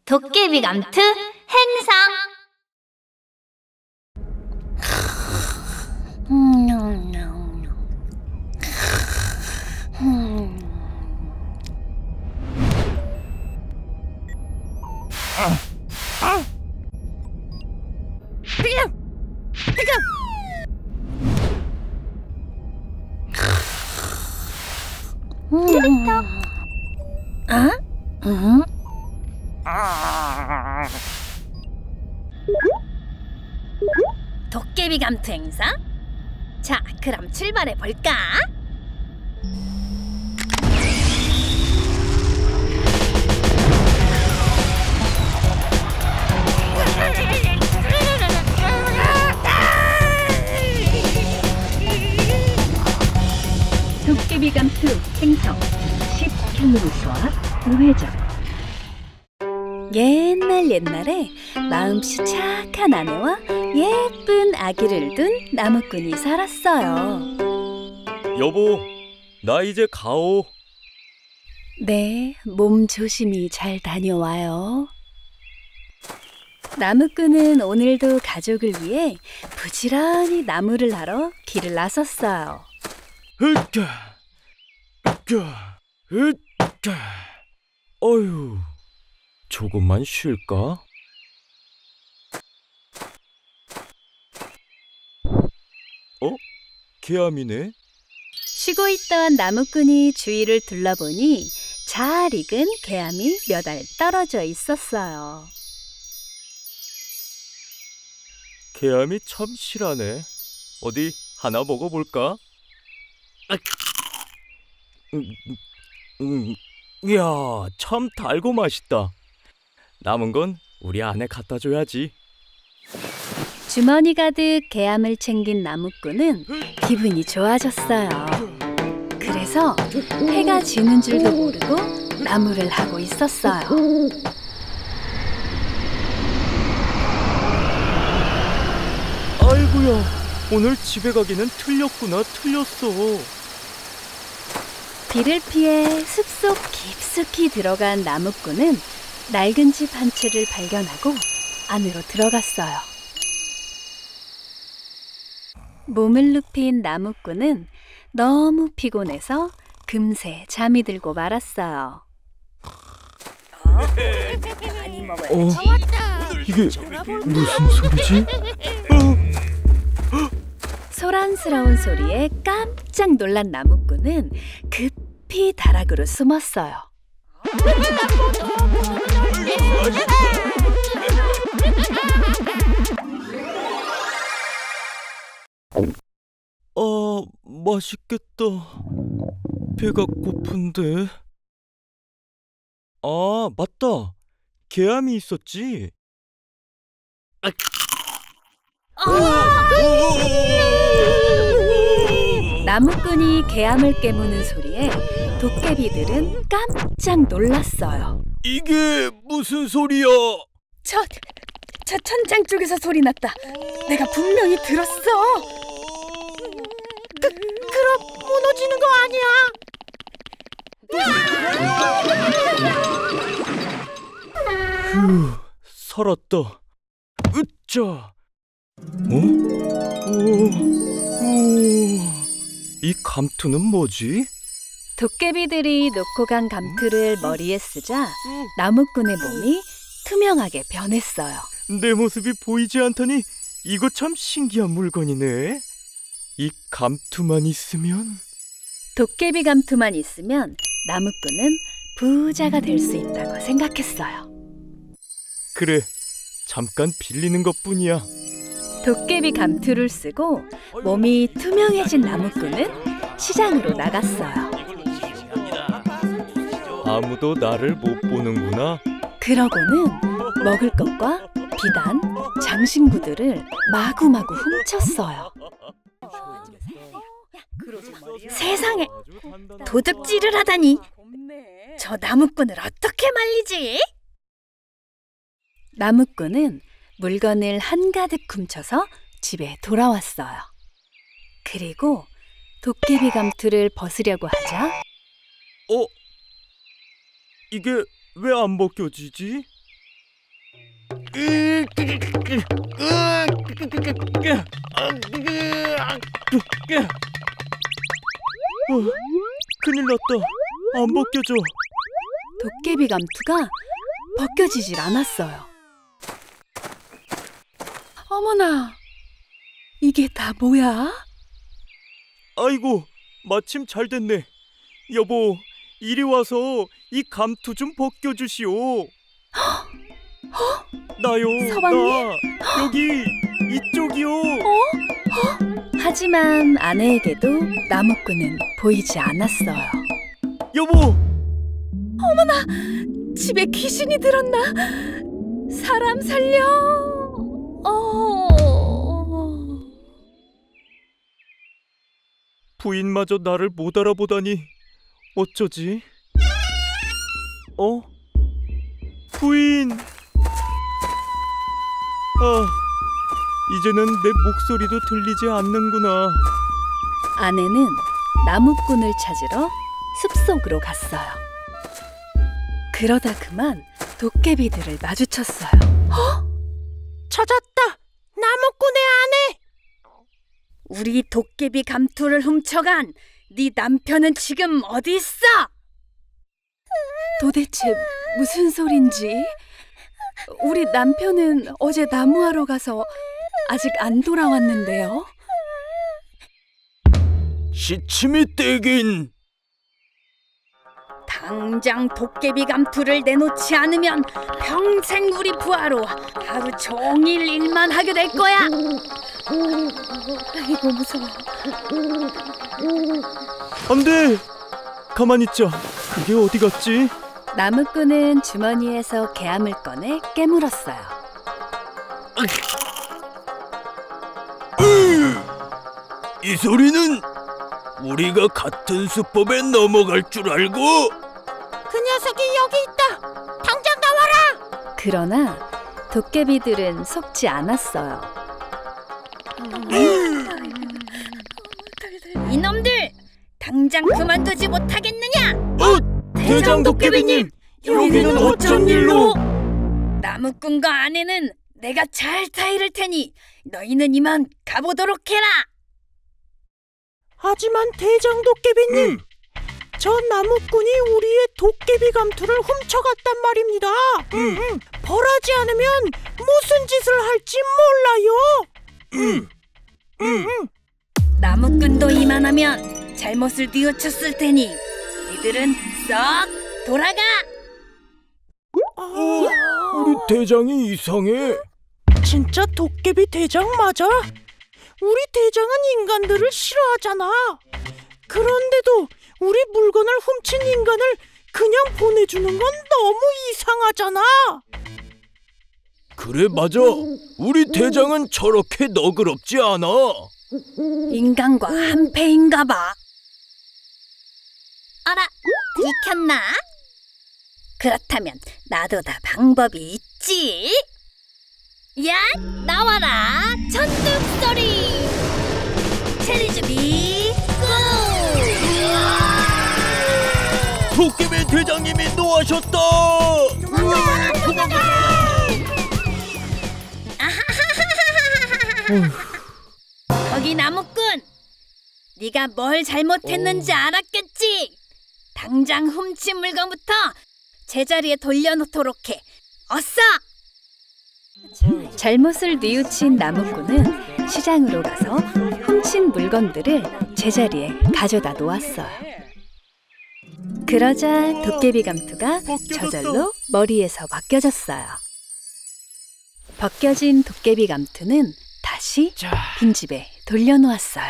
도깨비 감투 행상. 놀이터. 도깨비 감투 행사? 자, 그럼 출발해 볼까? 도깨비 감투 행성 10km와 우회전. 옛날에 마음씨 착한 아내와 예쁜 아기를 둔 나무꾼이 살았어요. 여보, 나 이제 가오. 네, 몸 조심히 잘 다녀와요. 나무꾼은 오늘도 가족을 위해 부지런히 나무를 하러 길을 나섰어요. 어휴, 조금만 쉴까? 개암이네. 쉬고 있던 나무꾼이 주위를 둘러보니 잘 익은 개암이 몇 알 떨어져 있었어요. 개암이 참 실하네. 어디 하나 먹어볼까? 이야, 참 달고 맛있다. 남은 건 우리 아내 갖다 줘야지. 주머니 가득 개암을 챙긴 나무꾼은 기분이 좋아졌어요. 그래서 해가 지는 줄도 모르고 나무를 하고 있었어요. 아이고야, 오늘 집에 가기는 틀렸어. 비를 피해 숲속 깊숙이 들어간 나무꾼은 낡은 집 한 채를 발견하고 안으로 들어갔어요. 몸을 눕힌 나무꾼은 너무 피곤해서 금세 잠이 들고 말았어요. 이게 무슨 소리지? 소란스러운 소리에 깜짝 놀란 나무꾼은 급히 다락으로 숨었어요. 맛있겠다. 배가 고픈데. 아, 맞다. 개암이 있었지. 나무꾼이 개암을 깨무는 소리에 도깨비들은 깜짝 놀랐어요. 이게 무슨 소리야? 저 천장 쪽에서 소리 났다. 내가 분명히 들었어. 그럼 무너지는 거 아니야? 휴, 살았다. 으짜. 이 감투는 뭐지? 도깨비들이 놓고 간 감투를 머리에 쓰자 나무꾼의 몸이 투명하게 변했어요. 내 모습이 보이지 않다니 이거 참 신기한 물건이네. 이 감투만 있으면. 도깨비 감투만 있으면 나무꾼은 부자가 될 수 있다고 생각했어요. 그래, 잠깐 빌리는 것뿐이야. 도깨비 감투를 쓰고 몸이 투명해진 나무꾼은 시장으로 나갔어요. 아무도 나를 못 보는구나. 그러고는 먹을 것과 비단, 장신구들을 마구마구 훔쳤어요. 세상에, 도둑질을 하다니! 저 나무꾼을 어떻게 말리지? 나무꾼은 물건을 한가득 훔쳐서 집에 돌아왔어요. 그리고 도깨비 감투를 벗으려고 하자 이게 왜 안 벗겨지지? 큰일 났다. 안 벗겨져. 도깨비 감투가 벗겨지질 않았어요. 어머나, 이게 다 뭐야? 아이고, 마침 잘 됐네. 여보, 이리 와서 이 감투 좀 벗겨주시오. 나요, 서방님? 나 여기 이쪽이요. 하지만 아내에게도 나무꾼은 보이지 않았어요. 여보, 집에 귀신이 들었나? 사람 살려! 부인마저 나를 못 알아보다니 어쩌지? 부인! 이제는 내 목소리도 들리지 않는구나. 아내는 나무꾼을 찾으러 숲속으로 갔어요. 그러다 그만 도깨비들을 마주쳤어요. 찾았다! 나무꾼의 아내! 우리 도깨비 감투를 훔쳐간 네 남편은 지금 어디 있어? 도대체 무슨 소린지? 우리 남편은 어제 나무하러 가서 아직 안 돌아왔는데요. 시침이 떼긴. 당장 도깨비 감투를 내놓지 않으면 평생 우리 부하로 하루 종일 일만 하게 될 거야. 아이고 무서워. 안 돼! 가만히 있자. 그게 어디 갔지? 나무꾼은 주머니에서 개암을 꺼내 깨물었어요. 이 소리는 우리가 같은 수법에 넘어갈 줄 알고? 그 녀석이 여기 있다. 당장 나와라. 그러나 도깨비들은 속지 않았어요. 이놈들! 당장 그만두지 못하겠느냐? 대장 도깨비님! 여기는 어쩐 일로? 나무꾼과 아내는 내가 잘 타이를 테니 너희는 이만 가보도록 해라. 하지만 대장 도깨비님, 저 나무꾼이 우리의 도깨비 감투를 훔쳐갔단 말입니다. 벌하지 않으면 무슨 짓을 할지 몰라요. 나무꾼도 이만하면 잘못을 뉘우쳤을 테니 니들은 썩 돌아가. 우리 대장이 이상해. 진짜 도깨비 대장 맞아? 우리 대장은 인간들을 싫어하잖아. 그런데도 우리 물건을 훔친 인간을 그냥 보내주는 건 너무 이상하잖아. 그래, 맞아. 우리 대장은 저렇게 너그럽지 않아. 인간과 한패인가 봐. 어라, 들켰나? 그렇다면 나도 다 방법이 있지. 야, 나와라, 천둥소리. 체리주비 고! 도깨비 대장님이 노하셨다. 거기 나무꾼, 네가 뭘 잘못했는지 알았겠지? 당장 훔친 물건부터 제자리에 돌려놓도록 해. 어서! 잘못을 뉘우친 나무꾼은 시장으로 가서 훔친 물건들을 제자리에 가져다 놓았어요. 그러자 도깨비 감투가 저절로 머리에서 벗겨졌어요. 벗겨진 도깨비 감투는 다시 빈집에 돌려놓았어요.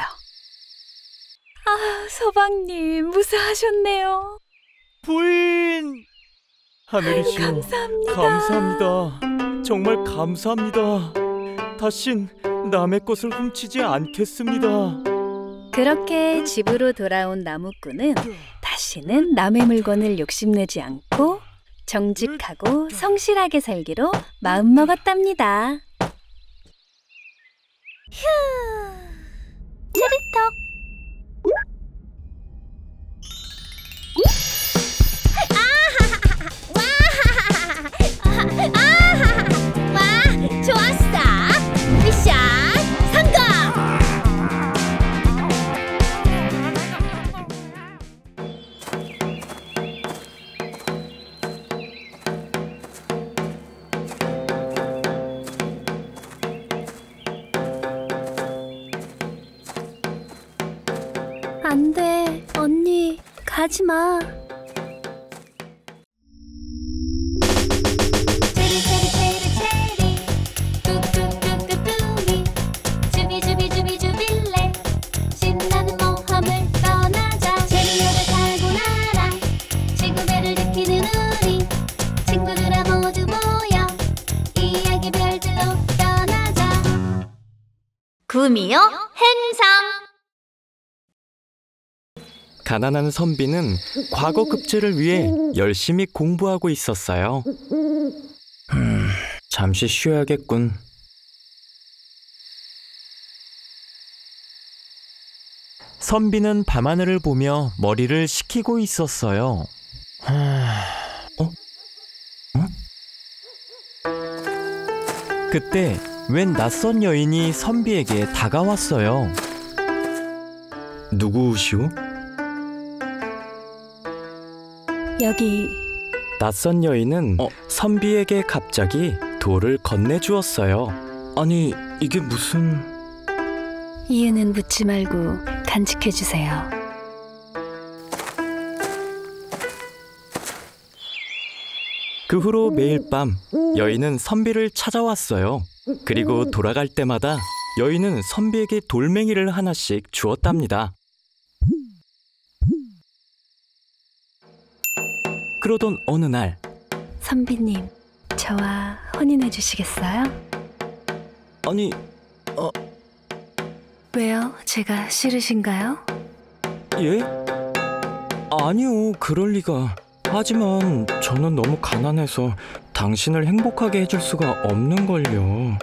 아, 서방님 무사하셨네요. 부인! 하늘이시여, 감사합니다. 감사합니다. 정말 감사합니다. 다신 남의 것을 훔치지 않겠습니다. 그렇게 집으로 돌아온 나무꾼은 다시는 남의 물건을 욕심내지 않고 정직하고 성실하게 살기로 마음먹었답니다. 찌릿떡. 와! 당하지 마. 체리 체리 체리 체리 뚝뚝뚝뚝뚝이 주비주비주비 주빌레 신나는 모험을 떠나자. 체리호를 타고 날아 지구배를 느끼는 우리 친구들아 모두 모여 이야기 별들로 떠나자. 구미호 행성. 가난한 선비는 과거 급제를 위해 열심히 공부하고 있었어요. 잠시 쉬어야겠군. 선비는 밤하늘을 보며 머리를 식히고 있었어요. 그때 웬 낯선 여인이 선비에게 다가왔어요. 누구시오? 여기 낯선 여인은 선비에게 갑자기 돌을 건네주었어요. 아니, 이게 무슨... 이유는 묻지 말고 간직해 주세요. 그 후로 매일 밤 여인은 선비를 찾아왔어요. 그리고 돌아갈 때마다 여인은 선비에게 돌멩이를 하나씩 주었답니다. 그러던 어느 날, 선비님, 저와 혼인해 주시겠어요? 아니, 왜요? 제가 싫으신가요? 예? 아니요, 그럴 리가. 하지만 저는 너무 가난해서 당신을 행복하게 해줄 수가 없는걸요.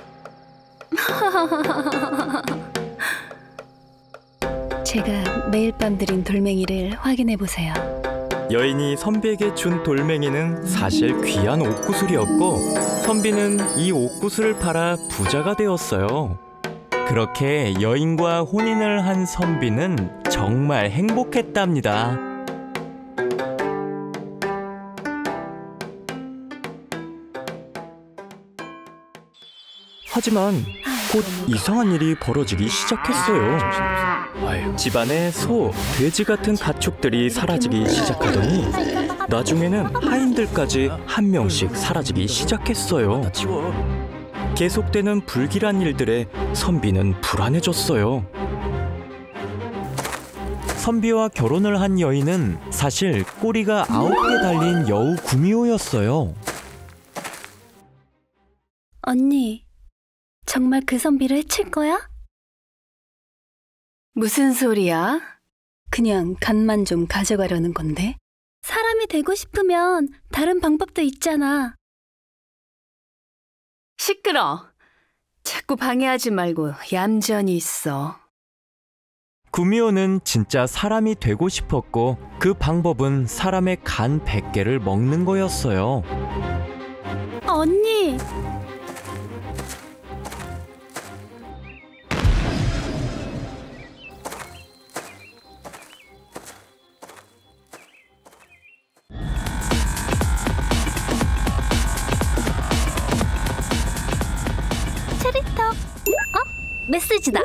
제가 매일 밤 드린 돌멩이를 확인해 보세요. 여인이 선비에게 준 돌멩이는 사실 귀한 옥구슬이었고, 선비는 이 옥구슬을 팔아 부자가 되었어요. 그렇게 여인과 혼인을 한 선비는 정말 행복했답니다. 하지만 곧 이상한 일이 벌어지기 시작했어요. 집안에 소, 돼지 같은 가축들이 사라지기 시작하더니 나중에는 하인들까지 한 명씩 사라지기 시작했어요. 계속되는 불길한 일들에 선비는 불안해졌어요. 선비와 결혼을 한 여인은 사실 꼬리가 9개 달린 여우 구미호였어요. 언니, 정말 그 선비를 해칠 거야? 무슨 소리야? 그냥 간만 좀 가져가려는 건데. 사람이 되고 싶으면 다른 방법도 있잖아. 시끄러. 자꾸 방해하지 말고 얌전히 있어. 구미호는 진짜 사람이 되고 싶었고, 그 방법은 사람의 간 100개를 먹는 거였어요. 언니! 체리톡. 메시지다.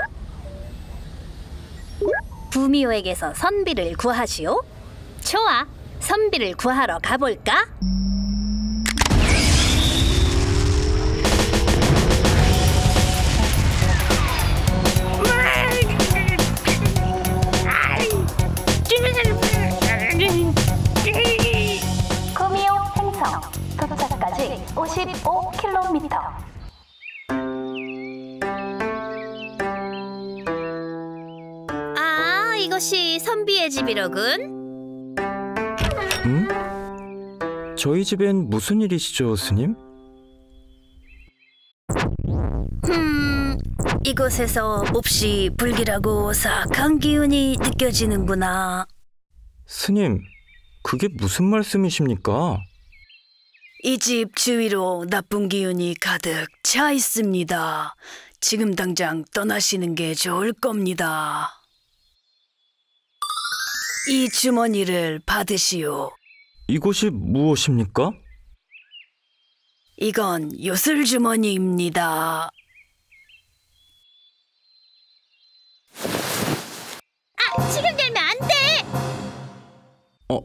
구미호에게서 선비를 구하시오. 좋아, 선비를 구하러 가볼까? 구미호 행성 도착까지 55km. 이것이 선비의 집이로군. 응? 저희 집엔 무슨 일이시죠, 스님? 이곳에서 몹시 불길하고 사악한 기운이 느껴지는구나. 스님, 그게 무슨 말씀이십니까? 이 집 주위로 나쁜 기운이 가득 차 있습니다. 지금 당장 떠나시는 게 좋을 겁니다. 이 주머니를 받으시오. 이곳이 무엇입니까? 이건 요술 주머니입니다. 지금 열면 안 돼!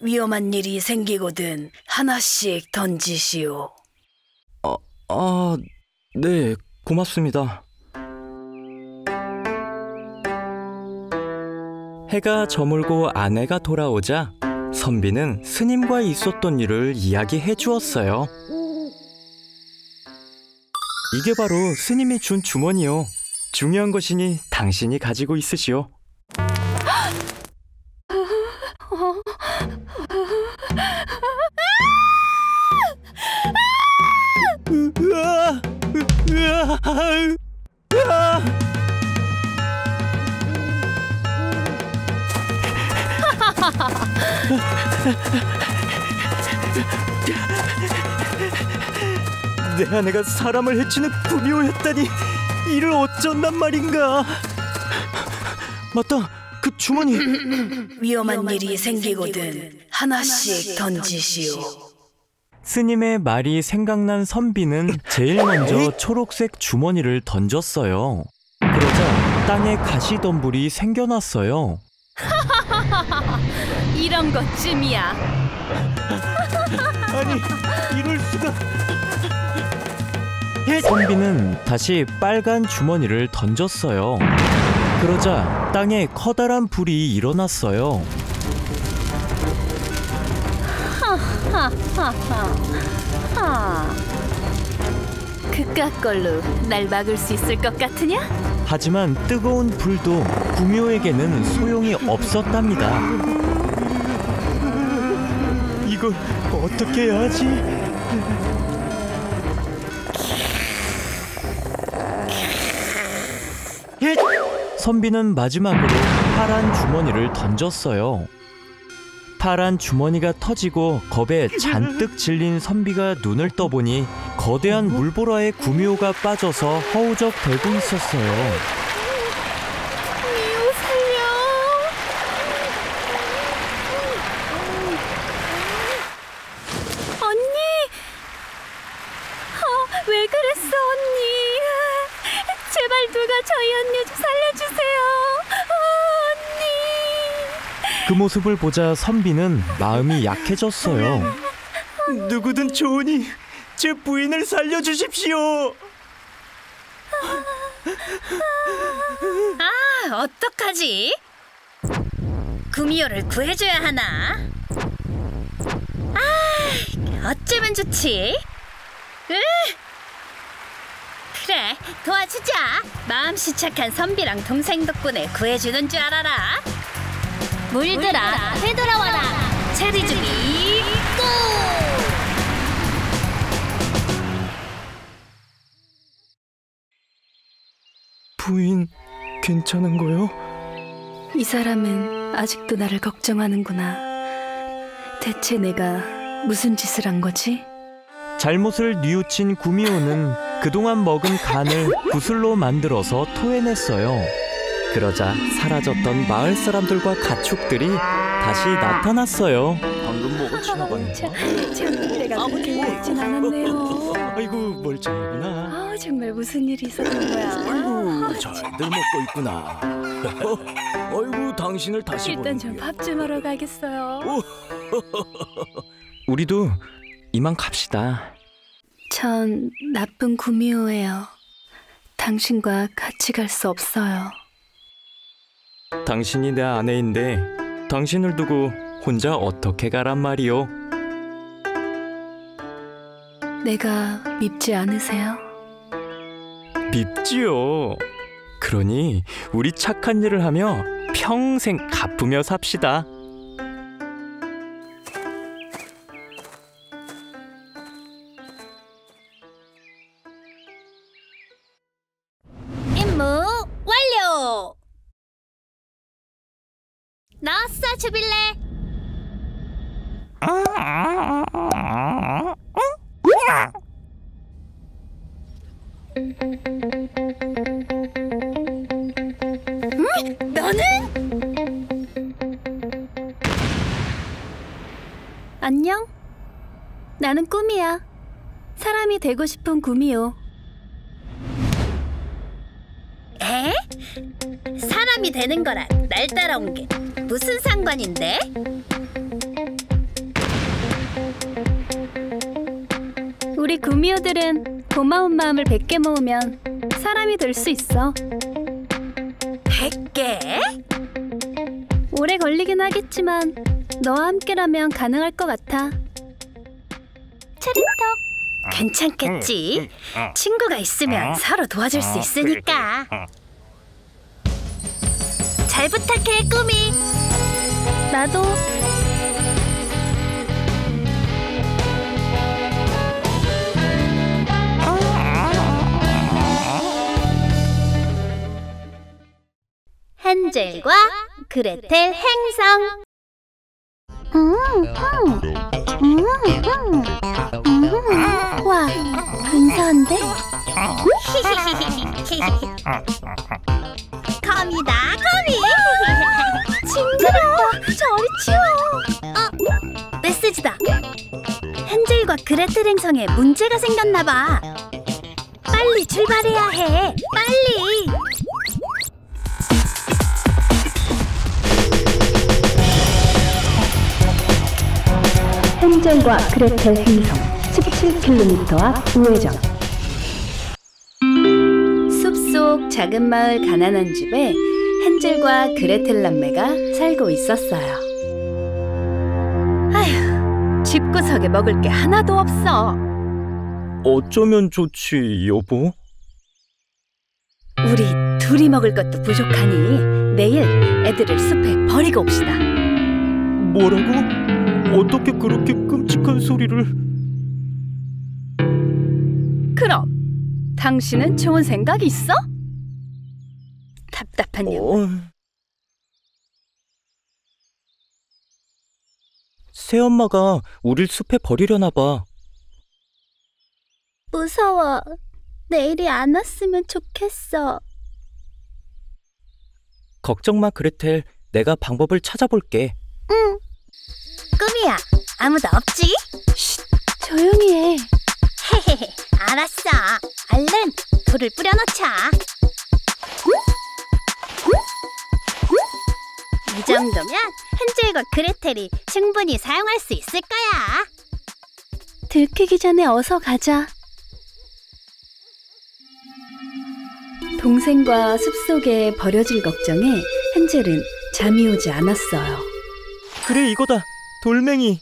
위험한 일이 생기거든 하나씩 던지시오. 네, 고맙습니다. 해가 저물고 아내가 돌아오자 선비는 스님과 있었던 일을 이야기해 주었어요. 이게 바로 스님이 준 주머니요. 중요한 것이니 당신이 가지고 있으시오. 내 아내가 사람을 해치는 구미호였다니 이를 어쩐단 말인가. 맞다, 그 주머니. 위험한 일이 생기거든 하나씩 던지시오. 스님의 말이 생각난 선비는 제일 먼저 초록색 주머니를 던졌어요. 그러자 땅에 가시덤불이 생겨났어요. 이런 것쯤이야. 아니, 이럴 수가. 선비는 다시 빨간 주머니를 던졌어요. 그러자 땅에 커다란 불이 일어났어요. 그깟 걸로 날 막을 수 있을 것 같으냐? 하지만 뜨거운 불도 구미호에게는 소용이 없었답니다. 이걸 어떻게 해야 하지? 선비는 마지막으로 파란 주머니를 던졌어요. 파란 주머니가 터지고 겁에 잔뜩 질린 선비가 눈을 떠보니 거대한 물보라에 구미호가 빠져서 허우적대고 있었어요. 미호 살려. 언니. 왜 그랬어 언니. 제발 누가 저희 언니 좀 살려주세요. 언니. 그 모습을 보자 선비는 마음이 약해졌어요. 누구든 좋으니 제 부인을 살려주십시오. 어떡하지? 구미호를 구해줘야 하나? 어쩌면 좋지? 그래, 도와주자. 마음씨 착한 선비랑 동생 덕분에 구해주는 줄 알아라. 물들아, 되돌아와라. 체리주비 고! 부인, 괜찮은 거요? 이 사람은 아직도 나를 걱정하는구나. 대체 내가 무슨 짓을 한 거지? 잘못을 뉘우친 구미호는 그동안 먹은 간을 구슬로 만들어서 토해냈어요. 그러자 사라졌던 마을 사람들과 가축들이 다시 나타났어요. 방금 뭐가 지나갔나? 참, 내가 그렇게 먹진 않았네요. 아이고, 멀쩡하구나. 정말 무슨 일이 있었던 거야? 아이고, 잘들 먹고 있구나. 아이고, 당신을 다시 일단 좀 밥 좀 하러 가겠어요. 우리도 이만 갑시다. 전 나쁜 구미호예요. 당신과 같이 갈 수 없어요. 당신이 내 아내인데 당신을 두고 혼자 어떻게 가란 말이오? 내가 밉지 않으세요? 밉지요. 그러니 우리 착한 일을 하며 평생 갚으며 삽시다. 임무 완료! 나왔어, 주빌레. 너는? 안녕? 나는 꿈이야. 사람이 되고 싶은 구미호. 에? 사람이 되는 거랑 날 따라온 게 무슨 상관인데? 우리 구미호들은 고마운 마음을 100개 모으면 사람이 될 수 있어. 100개? 오래 걸리긴 하겠지만 너와 함께라면 가능할 것 같아. 차림떡. 괜찮겠지? 친구가 있으면 서로 도와줄 수 있으니까. 잘 부탁해, 꾸미. 나도. 헨젤과 그레텔 행성. 와, 근사한데? 거미다, 거미. 징그러워. 저리 치워. 메시지다. 헨젤과 그레텔 행성에 문제가 생겼나 봐. 빨리 출발해야 해. 빨리. 헨젤과 그레텔 행성 17km 앞 우회전. 숲속 작은 마을 가난한 집에 헨젤과 그레텔 남매가 살고 있었어요. 아휴, 집구석에 먹을 게 하나도 없어. 어쩌면 좋지, 여보? 우리 둘이 먹을 것도 부족하니 내일 애들을 숲에 버리고 옵시다. 뭐라고? 어떻게 그렇게 끔찍한 소리를? 그럼 당신은 좋은 생각 있어? 답답한 년. 새엄마가 우릴 숲에 버리려나 봐. 무서워. 내일이 안 왔으면 좋겠어. 걱정 마, 그레텔. 내가 방법을 찾아볼게. 응. 꿈이야. 아무도 없지? 조용히 해. 헤헤헤. 알았어. 얼른 돌을 뿌려놓자. 이 정도면 헨젤과 그레텔이 충분히 사용할 수 있을 거야. 들키기 전에 어서 가자. 동생과 숲속에 버려질 걱정에 헨젤은 잠이 오지 않았어요. 그래, 이거다. 돌멩이.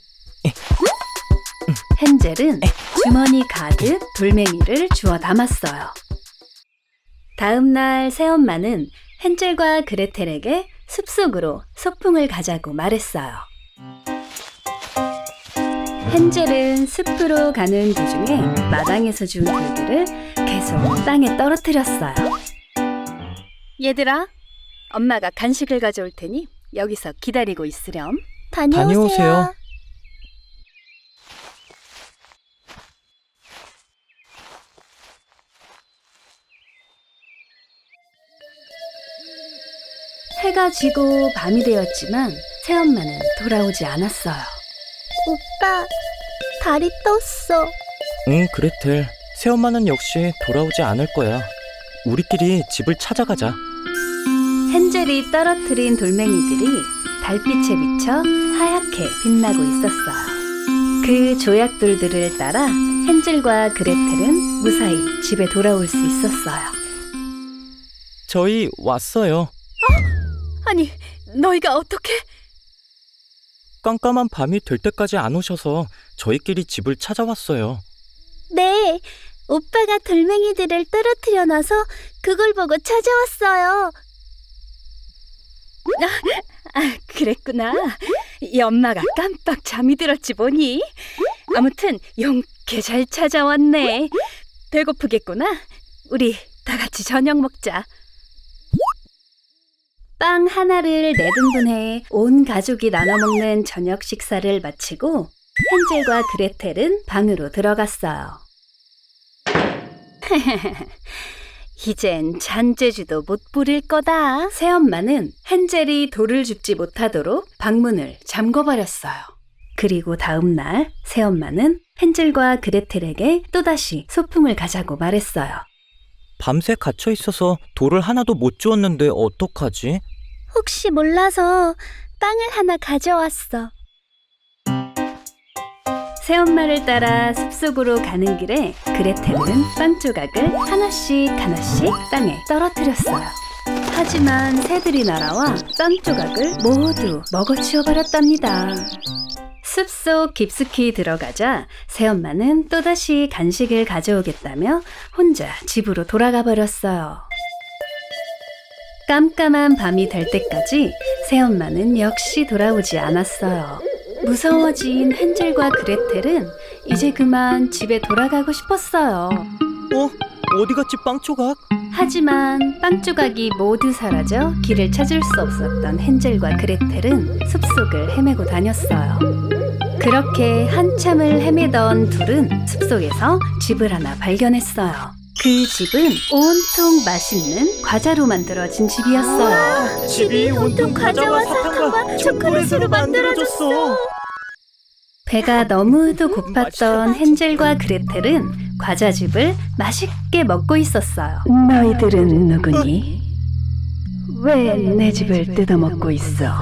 헨젤은 주머니 가득 돌멩이를 주워 담았어요. 다음 날 새엄마는 헨젤과 그레텔에게 숲속으로 소풍을 가자고 말했어요. 헨젤은 숲으로 가는 도중에 마당에서 준 돌들을 계속 땅에 떨어뜨렸어요. 얘들아, 엄마가 간식을 가져올 테니 여기서 기다리고 있으렴. 다녀오세요. 해가 지고 밤이 되었지만 새엄마는 돌아오지 않았어요. 오빠, 달이 떴어. 응, 그레텔. 새엄마는 역시 돌아오지 않을 거야. 우리끼리 집을 찾아가자. 헨젤이 떨어뜨린 돌멩이들이 달빛에 비쳐 하얗게 빛나고 있었어요. 그 조약돌들을 따라 헨젤과 그레텔은 무사히 집에 돌아올 수 있었어요. 저희 왔어요. 아니, 너희가 어떻게? 깜깜한 밤이 될 때까지 안 오셔서 저희끼리 집을 찾아왔어요. 네, 오빠가 돌멩이들을 떨어뜨려 놔서 그걸 보고 찾아왔어요. 그랬구나. 이 엄마가 깜빡 잠이 들었지 뭐니. 아무튼 용케 잘 찾아왔네. 배고프겠구나. 우리 다 같이 저녁 먹자. 빵 하나를 4등분해 온 가족이 나눠 먹는 저녁 식사를 마치고 헨젤과 그레텔은 방으로 들어갔어요. 이젠 잔재주도 못 부릴 거다. 새엄마는 헨젤이 돌을 줍지 못하도록 방문을 잠궈버렸어요. 그리고 다음 날 새엄마는 헨젤과 그레텔에게 또다시 소풍을 가자고 말했어요. 밤새 갇혀 있어서 돌을 하나도 못 주웠는데 어떡하지? 혹시 몰라서 빵을 하나 가져왔어. 새엄마를 따라 숲속으로 가는 길에 그레텔은 빵 조각을 하나씩 땅에 떨어뜨렸어요. 하지만 새들이 날아와 빵 조각을 모두 먹어치워 버렸답니다. 숲속 깊숙이 들어가자 새엄마는 또다시 간식을 가져오겠다며 혼자 집으로 돌아가 버렸어요. 깜깜한 밤이 될 때까지 새엄마는 역시 돌아오지 않았어요. 무서워진 헨젤과 그레텔은 이제 그만 집에 돌아가고 싶었어요. 어디 갔지 빵 조각? 하지만 빵 조각이 모두 사라져 길을 찾을 수 없었던 헨젤과 그레텔은 숲속을 헤매고 다녔어요. 그렇게 한참을 헤매던 둘은 숲속에서 집을 하나 발견했어요. 그 집은 온통 맛있는 과자로 만들어진 집이었어요. 집이 온통 과자와 사탕과 초콜릿으로 만들어졌어. 배가 너무도 고팠던 헨젤과 그레텔은 과자즙을 맛있게 먹고 있었어요. 너희들은 누구니? 왜 내 집을 뜯어먹고 있어?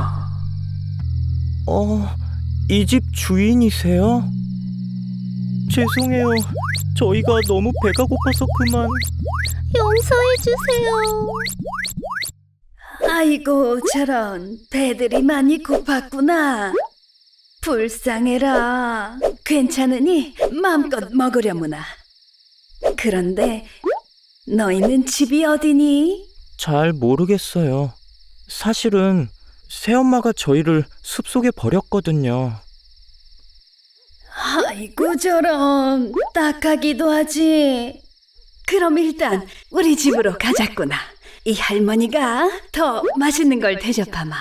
이 집 주인이세요? 죄송해요. 저희가 너무 배가 고파서 그만. 용서해주세요. 아이고 저런 배들이 많이 고팠구나. 불쌍해라. 괜찮으니 마음껏 먹으려무나. 그런데 너희는 집이 어디니? 잘 모르겠어요. 사실은 새엄마가 저희를 숲속에 버렸거든요. 아이고 저런 딱하기도 하지. 그럼 일단 우리 집으로 가자꾸나. 이 할머니가 더 맛있는 걸 대접하마.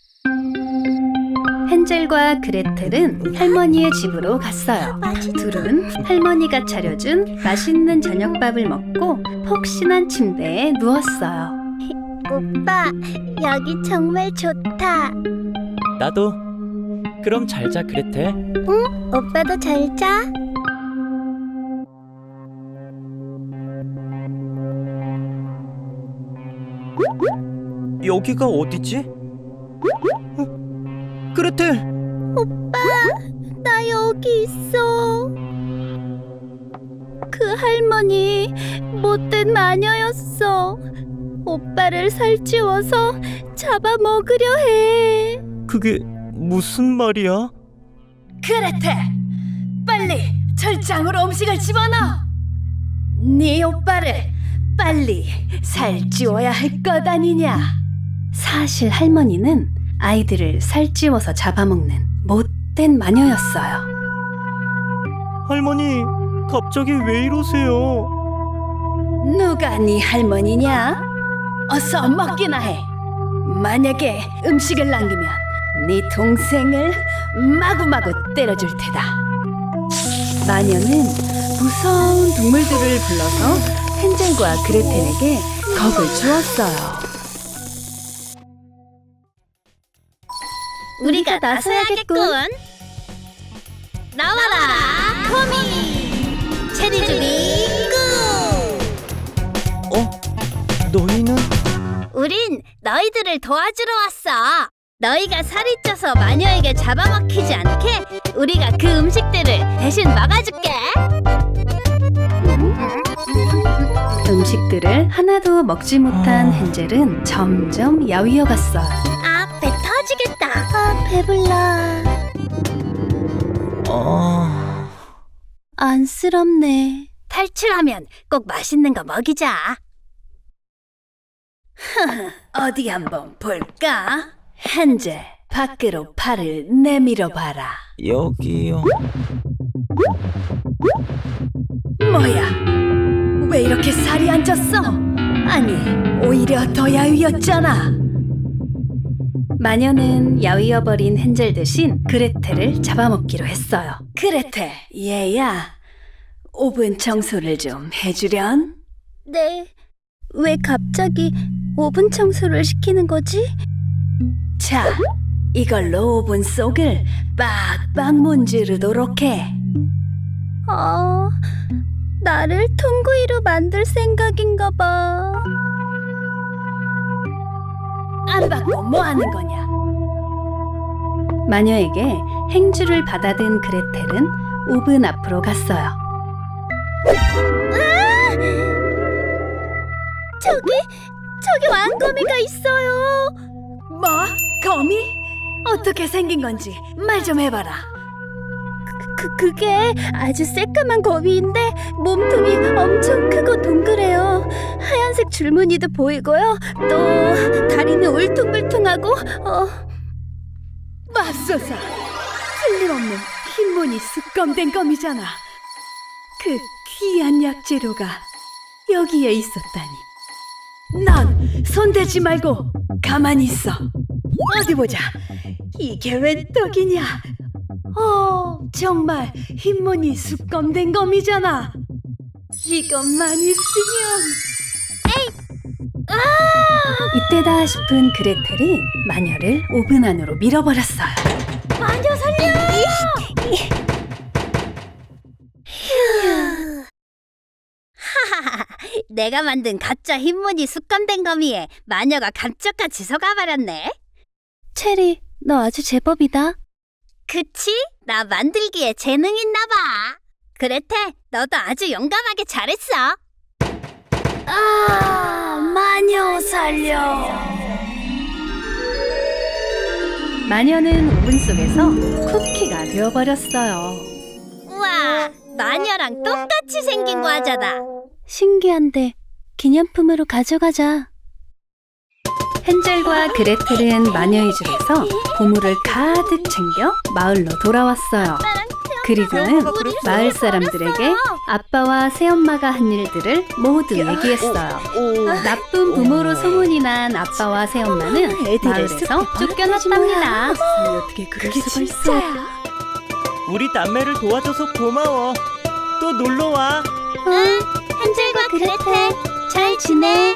헨젤과 그레텔은 할머니의 집으로 갔어요. 둘은 할머니가 차려준 맛있는 저녁밥을 먹고 폭신한 침대에 누웠어요. 오빠, 여기 정말 좋다. 나도. 그럼 잘 자, 그레텔. 오빠도 잘 자. 여기가 어디지? 그레텔! 오빠, 나 여기 있어. 그 할머니 못된 마녀였어. 오빠를 살찌워서 잡아먹으려 해. 그게 무슨 말이야? 그레텔, 빨리 철장으로 음식을 집어넣어. 네 오빠를 빨리 살찌워야 할 것 아니냐. 사실 할머니는 아이들을 살찌워서 잡아먹는 못된 마녀였어요. 할머니, 갑자기 왜 이러세요? 누가 네 할머니냐? 어서 먹기나 해. 만약에 음식을 남기면 네 동생을 마구마구 때려줄 테다. 마녀는 무서운 동물들을 불러서 헨젤과 그레텔에게 겁을 주었어요. 우리가 나서야겠군. 나와라, 코미. 체리 준비 고. 너희는? 우린 너희들을 도와주러 왔어. 너희가 살이 쪄서 마녀에게 잡아먹히지 않게 우리가 그 음식들을 대신 막아줄게. 음식들을 하나도 먹지 못한 헨젤은 점점 야위어 갔어요. 아, 배 터지겠다. 아, 배불러. 안쓰럽네. 탈출하면 꼭 맛있는 거 먹이자. 어디 한번 볼까? 헨젤, 밖으로 팔을 내밀어 봐라. 여기요. 뭐야? 왜 이렇게 살이 안 쪘어? 아니, 오히려 더 야위었잖아. 마녀는 야위어버린 헨젤 대신 그레텔을 잡아먹기로 했어요. 그레텔, 얘야, 오븐 청소를 좀 해주련? 네. 왜 갑자기 오븐 청소를 시키는 거지? 자, 이걸로 오븐 속을 빡빡 문지르도록 해. 나를 통구이로 만들 생각인가 봐. 안 받고 뭐 하는 거냐? 마녀에게 행주를 받아든 그레텔은 옵은 앞으로 갔어요. 저기 왕거미가 있어요. 뭐? 거미? 어떻게 생긴 건지 말 좀 해봐라. 그게 아주 새까만 거미인데 몸통이 엄청 크고 동그래요. 하얀색 줄무늬도 보이고요. 또 다리는 울퉁불퉁하고 맙소사! 틀림없는 흰무늬 습검된 거미잖아. 그 귀한 약재료가 여기에 있었다니. 넌 손대지 말고 가만히 있어. 어디 보자. 이게 웬 떡이냐? 정말 흰무늬 습검된 거미잖아. 이것만 있으면. 이때다 싶은 그레텔이 마녀를 오븐 안으로 밀어버렸어요. 마녀 살려! 하하하, 내가 만든 가짜 흰무늬 습관된 거미에 마녀가 감쪽같이 속아버렸네. 체리, 너 아주 제법이다. 그치? 나 만들기에 재능 있나봐. 그레텔, 너도 아주 용감하게 잘했어. 마녀 살려. 마녀는 오븐 속에서 쿠키가 되어버렸어요. 우와, 마녀랑 똑같이 생긴 과자다. 신기한데 기념품으로 가져가자. 헨젤과 그레텔은 마녀의 집에서 보물을 가득 챙겨 마을로 돌아왔어요. 그리고는 마을 사람들에게 아빠와 새엄마가 한 일들을 모두 얘기했어요. 나쁜 부모로 소문이 난 아빠와 새엄마는 마을에서 쫓겨났답니다. 어떻게 그럴 수가 있어? 우리 남매를 도와줘서 고마워. 또 놀러와. 헨젤과 그레텔, 잘 지내.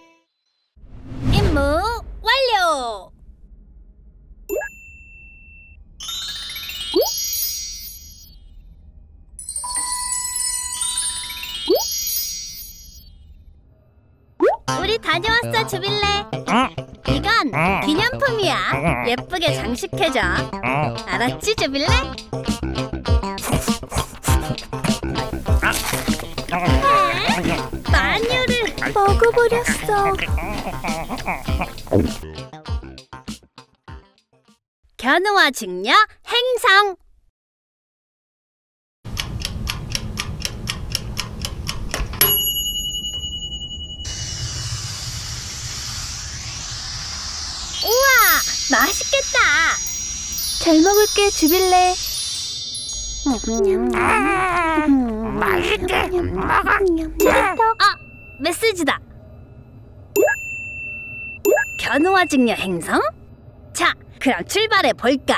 임무 완료. 우리 다녀왔어, 주빌레. 이건 기념품이야. 예쁘게 장식해줘. 알았지, 주빌레? 마녀를 먹어버렸어. 견우와 직녀 행성. 우와, 맛있겠다. 잘 먹을게, 주빌레. 맛있게 먹어. 메시지다. 견우와 직녀 행성? 자, 그럼 출발해 볼까?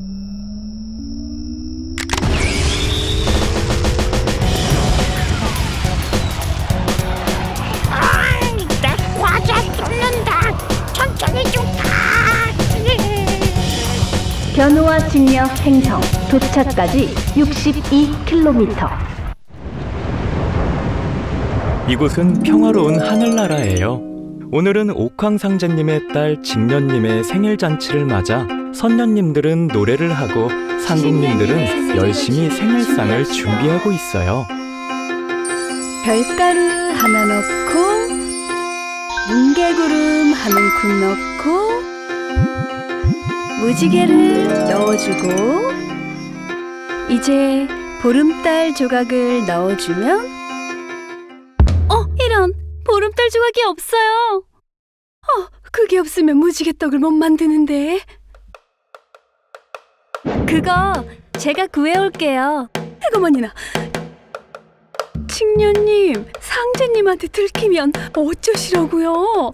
내 과자 뚫는다. 천천히 좀 가. 견우와 직녀 행성 도착까지 62km. 이곳은 평화로운 하늘나라예요. 오늘은 옥황상제님의 딸 직녀님의 생일잔치를 맞아 선녀님들은 노래를 하고 상궁님들은 열심히 생일상을 준비하고 있어요. 별가루 하나 넣고 뭉게구름 한 움큼 넣고 무지개를 넣어주고 이제 보름달 조각을 넣어주면 이런 보름달 조각이 없어요. 그게 없으면 무지개떡을 못 만드는데. 그거 제가 구해올게요. 어머니나. 직녀님, 상제님한테 들키면 어쩌시려고요?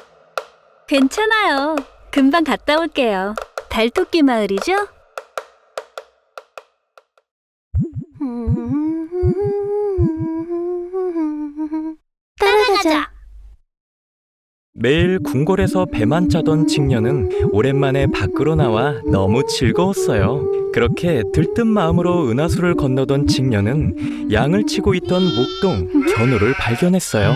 괜찮아요. 금방 갔다 올게요. 달토끼 마을이죠? 따라가자. 매일 궁궐에서 배만 짜던 직녀는 오랜만에 밖으로 나와 너무 즐거웠어요. 그렇게 들뜬 마음으로 은하수를 건너던 직녀는 양을 치고 있던 목동 견우를 발견했어요.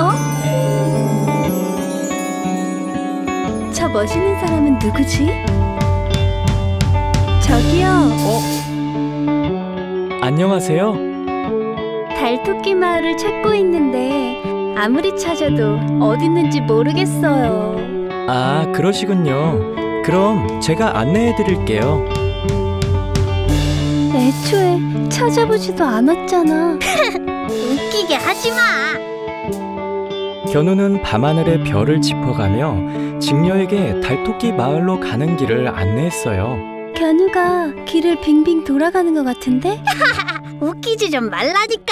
저 멋있는 사람은 누구지? 저기요. 안녕하세요. 달토끼 마을을 찾고 있는데 아무리 찾아도 어디 있는지 모르겠어요. 아, 그러시군요. 그럼 제가 안내해 드릴게요. 애초에 찾아보지도 않았잖아. 웃기게 하지 마. 견우는 밤하늘의 별을 짚어가며 직녀에게 달토끼 마을로 가는 길을 안내했어요. 견우가 길을 빙빙 돌아가는 것 같은데? 웃기지 좀 말라니까.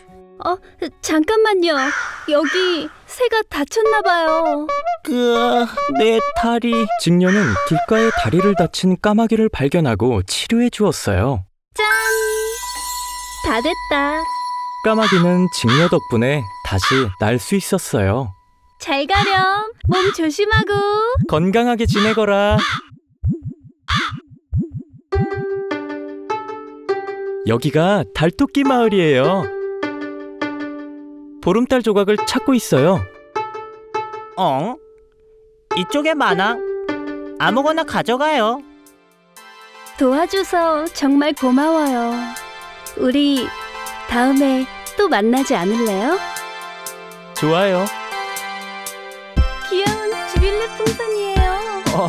잠깐만요. 여기 새가 다쳤나봐요. 내 다리. 직녀는 길가에 다리를 다친 까마귀를 발견하고 치료해 주었어요. 짠! 다 됐다. 까마귀는 직녀 덕분에 다시 날 수 있었어요. 잘 가렴. 몸 조심하고. 건강하게 지내거라. 여기가 달토끼 마을이에요. 보름달 조각을 찾고 있어요. 이쪽에 많아. 아무거나 가져가요. 도와줘서 정말 고마워요. 우리 다음에 또 만나지 않을래요? 좋아요. 귀여운 주빌레 풍선이에요.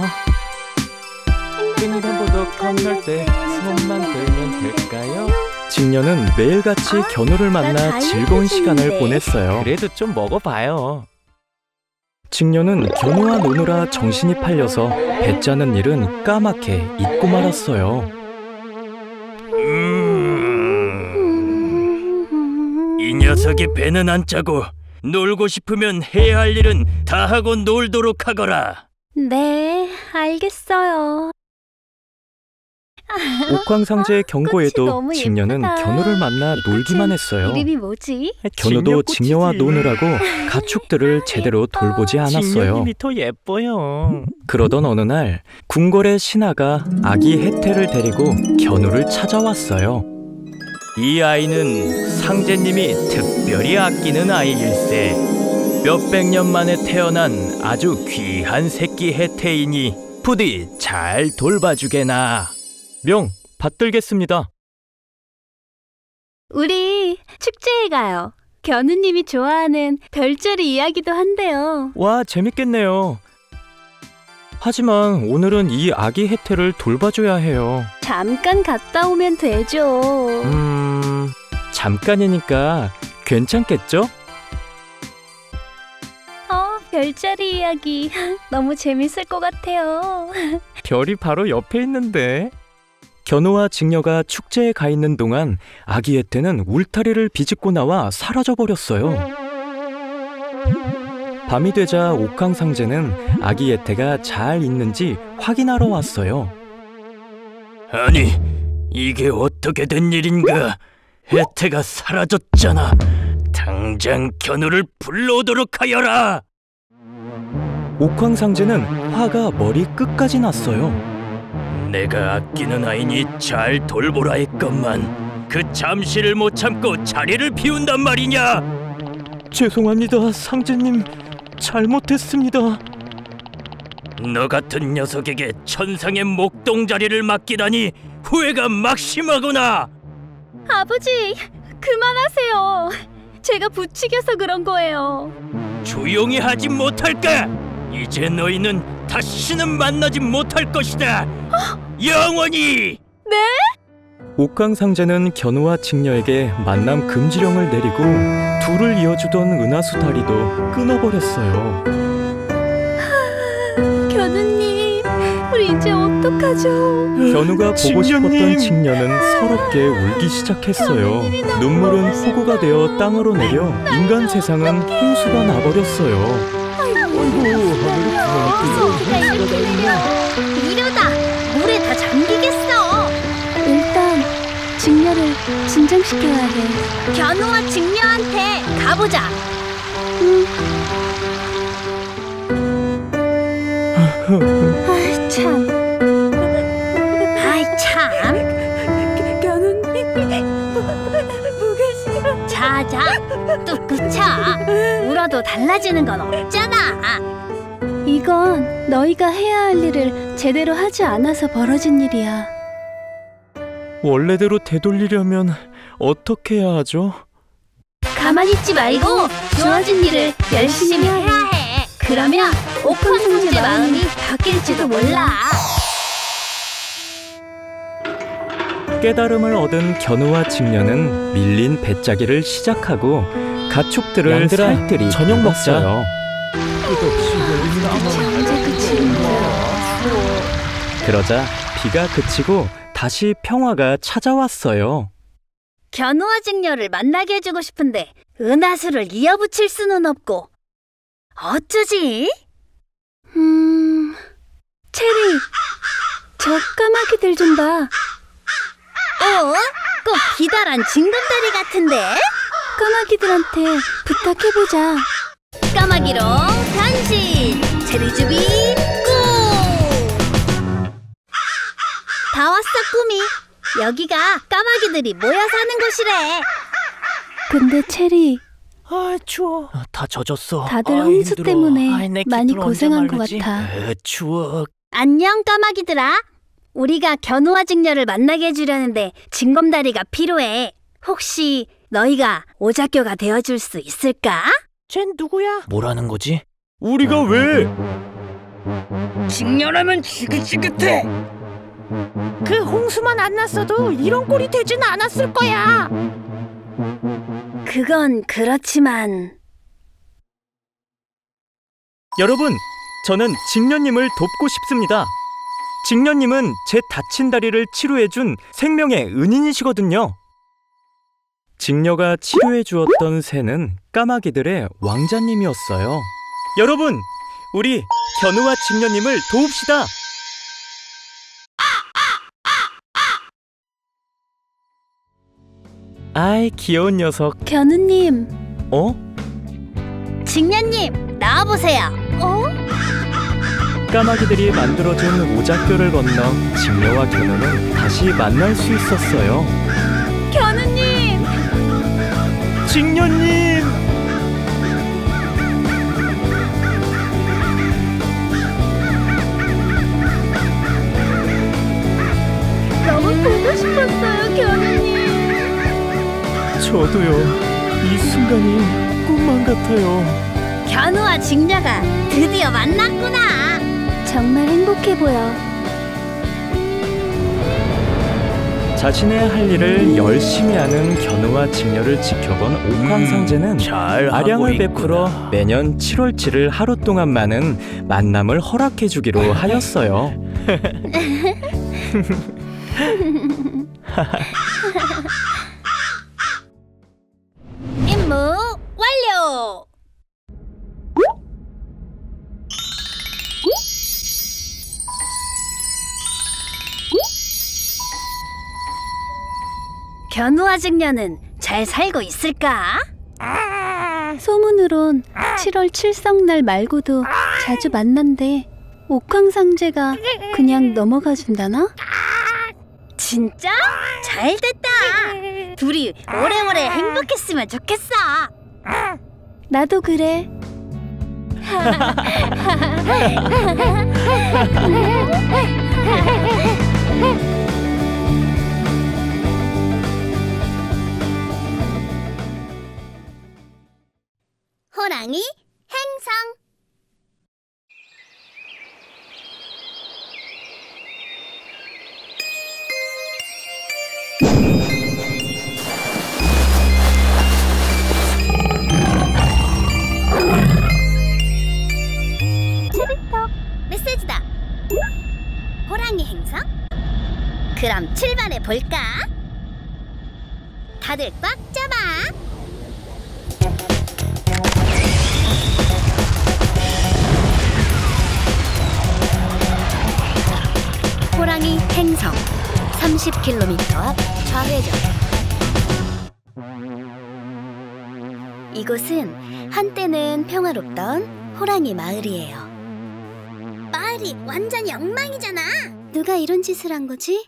횡단보도 건널 때 손만 들면 될까요? 직녀는 매일같이 견우를 만나 즐거운 시간을 보냈어요. 그래도 좀 먹어봐요. 직녀는 견우와 노느라 정신이 팔려서 배 짜는 일은 까맣게 잊고 말았어요. 이 녀석이 배는 안 짜고 놀고 싶으면 해야 할 일은 다 하고 놀도록 하거라. 네, 알겠어요. 옥황상제의 경고에도 너무 직녀는 예쁘다. 견우를 만나 놀기만 했어요. 이름이 뭐지? 견우도 직녀와 노느라고 가축들을 제대로 돌보지 않았어요. 직녀님이 더 예뻐요. 그러던 어느 날 궁궐의 신하가 아기 혜태를 데리고 견우를 찾아왔어요. 이 아이는 상제님이 특별히 아끼는 아이일세. 몇백 년 만에 태어난 아주 귀한 새끼 혜태이니 부디 잘 돌봐주게나. 명 받들겠습니다. 우리 축제에 가요. 견우님이 좋아하는 별자리 이야기도 한대요. 와, 재밌겠네요. 하지만 오늘은 이 아기 혜태를 돌봐줘야 해요. 잠깐 갔다 오면 되죠. 잠깐이니까 괜찮겠죠? 별자리 이야기 너무 재밌을 것 같아요. 별이 바로 옆에 있는데. 견우와 직녀가 축제에 가 있는 동안 아기 혜태는 울타리를 비집고 나와 사라져버렸어요. 밤이 되자 옥황상제는 아기 혜태가 잘 있는지 확인하러 왔어요. 아니, 이게 어떻게 된 일인가? 혜태가 사라졌잖아. 당장 견우를 불러오도록 하여라. 옥황상제는 화가 머리 끝까지 났어요. 내가 아끼는 아이니 잘 돌보라 했건만 그 잠시를 못 참고 자리를 비운단 말이냐? 죄송합니다, 상제님. 잘못했습니다. 너 같은 녀석에게 천상의 목동자리를 맡기다니 후회가 막심하구나. 아버지, 그만하세요. 제가 부추겨서 그런 거예요. 조용히 하지 못할까? 이제 너희는 다시는 만나지 못할 것이다. 영원히. 네? 옥황상제는 견우와 직녀에게 만남 금지령을 내리고 둘을 이어주던 은하수 다리도 끊어버렸어요. 견우님, 우리 이제 어떡하죠? 견우가 보고 싶었던 직녀는 서럽게 울기 시작했어요. 눈물은 폭우가 되어 땅으로 내려 인간 세상은 홍수가 나버렸어요. 소리가 이렇게 내려. 이러다 물에 다 잠기겠어. 일단 직녀를 진정시켜야 해. 견우와 직녀한테 가보자. 참. 아이 참. 견우님, 보기 싫어. 자자, 뚝 그쳐. 울어도 달라지는 건 없잖아. 이건 너희가 해야 할 일을 제대로 하지 않아서 벌어진 일이야. 원래대로 되돌리려면 어떻게 해야 하죠? 가만히 있지 말고 주어진 일을 열심히 해야 해. 그러면 옥황상제 마음이 바뀔지도 몰라. 깨달음을 얻은 견우와 직녀는 밀린 배짜기를 시작하고 가축들을 양들아, 살뜰히 저녁 먹자. 먹었어요. 그러자 비가 그치고 다시 평화가 찾아왔어요. 견우와 직녀를 만나게 해주고 싶은데 은하수를 이어붙일 수는 없고 어쩌지? 체리, 저 까마귀들 좀 봐. 꼭 기다란 징검다리 같은데? 까마귀들한테 부탁해보자. 까마귀로 변신! 체리주비 꾸! 다 왔어, 꾸미. 여기가 까마귀들이 모여 사는 곳이래. 근데 체리, 아, 추워. 다 젖었어. 다들 홍수 힘들어. 때문에 내 많이 깃털 고생한 언제 것 마르지? 같아. 추워. 안녕, 까마귀들아. 우리가 견우와 직녀를 만나게 해주려는데 징검다리가 필요해. 혹시 너희가 오작교가 되어줄 수 있을까? 쟨 누구야? 뭐라는 거지? 우리가 왜? 직녀라면 지긋지긋해. 그 홍수만 안 났어도 이런 꼴이 되진 않았을 거야. 그건 그렇지만 여러분, 저는 직녀님을 돕고 싶습니다. 직녀님은 제 다친 다리를 치료해준 생명의 은인이시거든요. 직녀가 치료해 주었던 새는 까마귀들의 왕자님이었어요. 여러분, 우리 견우와 직녀님을 도웁시다. 아이, 귀여운 녀석. 견우님, 어? 직녀님 나와보세요. 까마귀들이 만들어준 오작교를 건너 직녀와 견우는 다시 만날 수 있었어요. 견우님! 직녀님! 너무 보고 싶었어요, 견우님. 저도요. 이 순간이 꿈만 같아요. 견우와 직녀가 드디어 만났구나. 정말 행복해 보여. 자신의 할 일을 열심히 하는 견우와 직녀를 지켜본 옥황상제는 잘하고 아량을 있구나. 베풀어 매년 7월 7일 하루 동안만은 만남을 허락해 주기로 하였어요. 임무 완료. 견우와 직녀는 잘 살고 있을까? 소문으론 7월 칠성날 말고도 자주 만난대. 옥황상제가 그냥 넘어가 준다나? 진짜? 잘 됐다. 둘이 오래오래 행복했으면 좋겠어. 나도 그래. 호랑이 행성. 메시지다. 호랑이 행성? 그럼 출발해 볼까? 다들 꽉 잡아. 호랑이 행성 30km 앞 좌회전. 이곳은 한때는 평화롭던 호랑이 마을이에요. 마을이 완전히 엉망이잖아. 누가 이런 짓을 한 거지?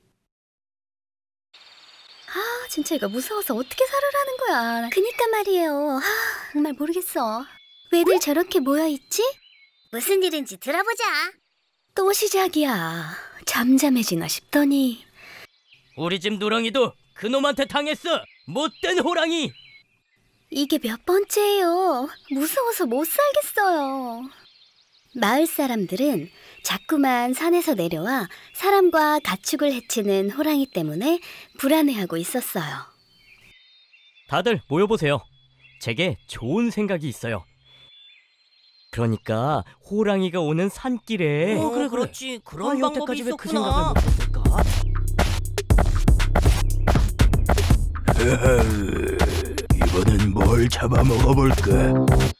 아, 진짜 이거 무서워서 어떻게 살으라는 거야. 그니까 말이에요. 정말 모르겠어. 왜들 저렇게 모여있지? 무슨 일인지 들어보자. 또 시작이야. 잠잠해지나 싶더니. 우리 집 누렁이도 그놈한테 당했어. 못된 호랑이. 이게 몇 번째예요. 무서워서 못 살겠어요. 마을 사람들은 자꾸만 산에서 내려와 사람과 가축을 해치는 호랑이 때문에 불안해하고 있었어요. 다들 모여보세요. 제게 좋은 생각이 있어요. 그러니까 호랑이가 오는 산길에 그래 그렇지. 그런 방법이 여태까지 왜 그 있었구나. 생각을 못했을까? 이번엔 뭘 잡아먹어볼까?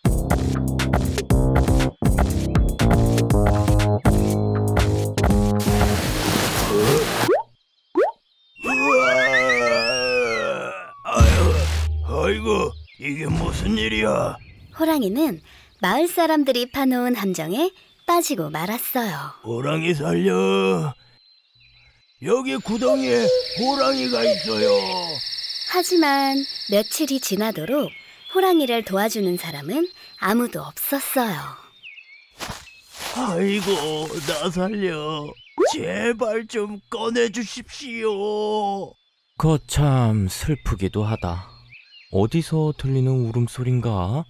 아이고, 이게 무슨 일이야? 호랑이는 마을 사람들이 파놓은 함정에 빠지고 말았어요. 호랑이 살려. 여기 구덩이에 호랑이가 있어요. 하지만 며칠이 지나도록 호랑이를 도와주는 사람은 아무도 없었어요. 아이고, 나 살려. 제발 좀 꺼내주십시오. 거참 슬프기도 하다. 어디서 들리는 울음소린가?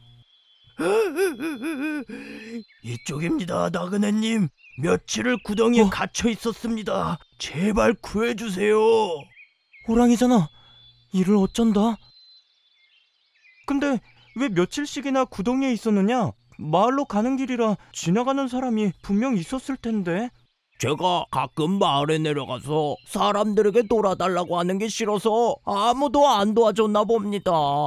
이쪽입니다, 나그네님. 며칠을 구덩이에 갇혀 있었습니다. 제발 구해주세요. 호랑이잖아. 이를 어쩐다? 근데 왜 며칠씩이나 구덩이에 있었느냐? 마을로 가는 길이라 지나가는 사람이 분명 있었을 텐데. 제가 가끔 마을에 내려가서 사람들에게 돌아달라고 하는 게 싫어서 아무도 안 도와줬나 봅니다.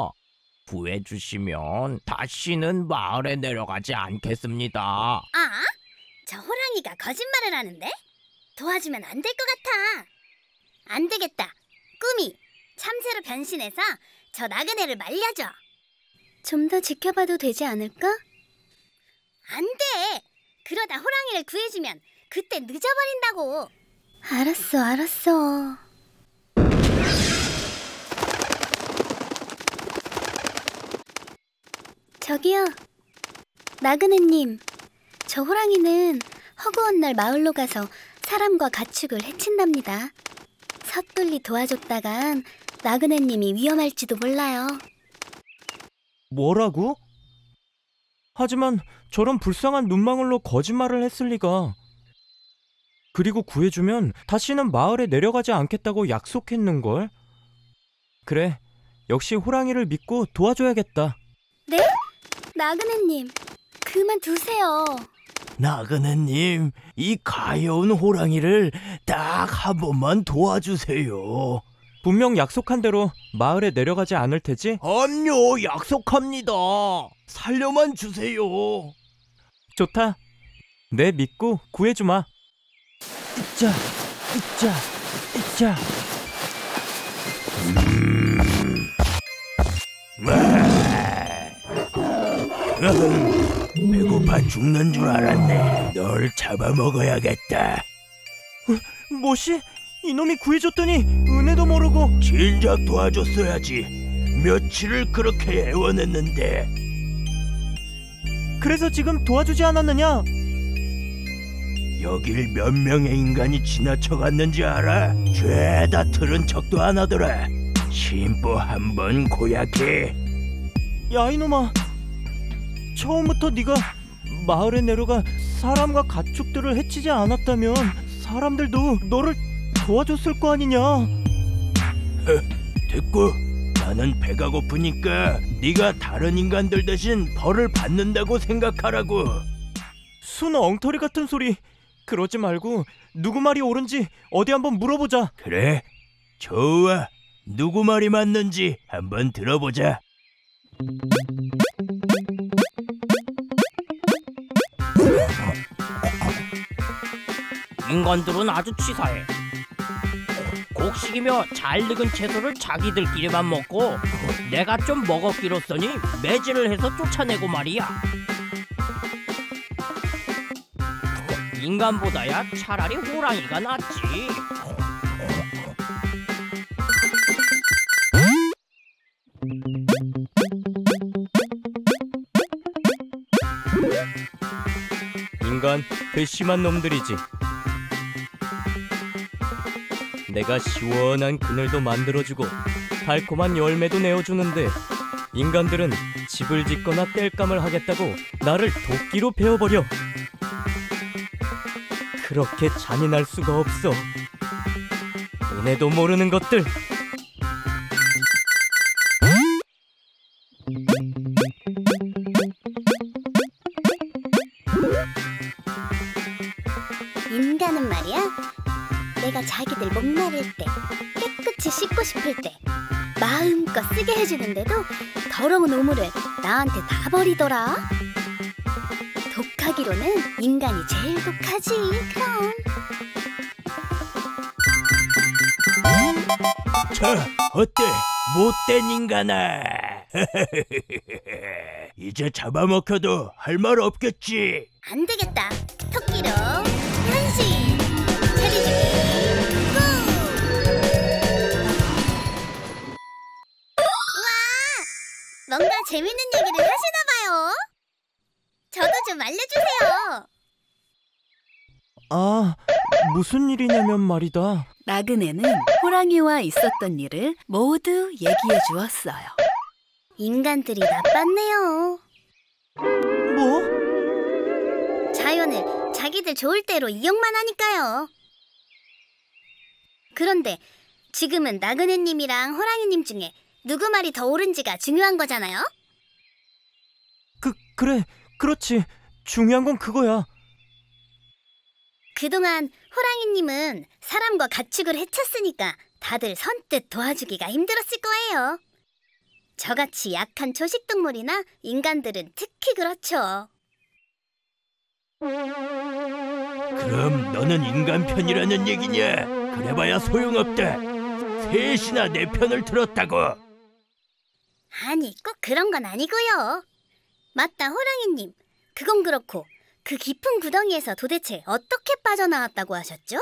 구해주시면 다시는 마을에 내려가지 않겠습니다. 아? 저 호랑이가 거짓말을 하는데? 도와주면 안 될 것 같아. 안 되겠다. 꾸미, 참새로 변신해서 저 나그네를 말려줘. 좀 더 지켜봐도 되지 않을까? 안 돼. 그러다 호랑이를 구해주면 그때 늦어버린다고. 알았어. 저기요, 나그네님. 저 호랑이는 허구한 날 마을로 가서 사람과 가축을 해친답니다. 섣불리 도와줬다간 나그네님이 위험할지도 몰라요. 뭐라고? 하지만 저런 불쌍한 눈망울로 거짓말을 했을 리가. 그리고 구해주면 다시는 마을에 내려가지 않겠다고 약속했는걸. 그래, 역시 호랑이를 믿고 도와줘야겠다. 네? 나그네님, 그만두세요. 나그네님, 이 가여운 호랑이를 딱 한 번만 도와주세요. 분명 약속한 대로 마을에 내려가지 않을 테지? 암요, 약속합니다. 살려만 주세요. 좋다. 내 믿고 구해주마. 자. 배고파 죽는 줄 알았네. 널 잡아먹어야겠다. 뭐시? 이놈이 구해줬더니 은혜도 모르고. 진작 도와줬어야지. 며칠을 그렇게 애원했는데. 그래서 지금 도와주지 않았느냐? 여길 몇 명의 인간이 지나쳐갔는지 알아? 죄다 들은 척도 안 하더라. 심보 한번 고약해. 야, 이놈아. 처음부터 네가 마을에 내려가 사람과 가축들을 해치지 않았다면 사람들도 너를 도와줬을 거 아니냐? 됐고, 나는 배가 고프니까 네가 다른 인간들 대신 벌을 받는다고 생각하라고. 순 엉터리 같은 소리. 그러지 말고 누구 말이 옳은지 어디 한번 물어보자. 그래? 좋아. 누구 말이 맞는지 한번 들어보자. 인간들은 아주 치사해. 곡식이며 잘 익은 채소를 자기들끼리만 먹고 내가 좀 먹었기로써니 매질을 해서 쫓아내고 말이야. 인간보다야 차라리 호랑이가 낫지. 인간 괘씸한 놈들이지. 내가 시원한 그늘도 만들어주고 달콤한 열매도 내어주는데 인간들은 집을 짓거나 땔감을 하겠다고 나를 도끼로 베어버려. 그렇게 잔인할 수가 없어. 은혜도 모르는 것들. 인간은 말이야, 내가 자기들 목마를 때, 깨끗이 씻고 싶을 때 마음껏 쓰게 해주는데도 더러운 오물을 나한테 다 버리더라. 독하기로는 인간이 제일 독하지. 그럼. 자, 어때? 못된 인간아. 이제 잡아먹혀도 할 말 없겠지. 안 되겠다. 토끼로 변신. 체리주기 고! 와, 뭔가 재밌는 얘기를 하시나 봐요. 저도 좀 알려주세요. 아, 무슨 일이냐면 말이다. 나그네는 호랑이와 있었던 일을 모두 얘기해 주었어요. 인간들이 나빴네요. 뭐? 자연을 자기들 좋을 대로 이용만 하니까요. 그런데 지금은 나그네님이랑 호랑이님 중에 누구 말이 더 옳은지가 중요한 거잖아요. 그래, 그렇지. 중요한 건 그거야. 그동안 호랑이님은 사람과 가축을 해쳤으니까 다들 선뜻 도와주기가 힘들었을 거예요. 저같이 약한 초식동물이나 인간들은 특히 그렇죠. 그럼 너는 인간 편이라는 얘기냐? 그래봐야 소용없다. 셋이나 내 편을 들었다고. 아니, 꼭 그런 건 아니고요. 맞다, 호랑이님. 그건 그렇고 그 깊은 구덩이에서 도대체 어떻게 빠져나왔다고 하셨죠?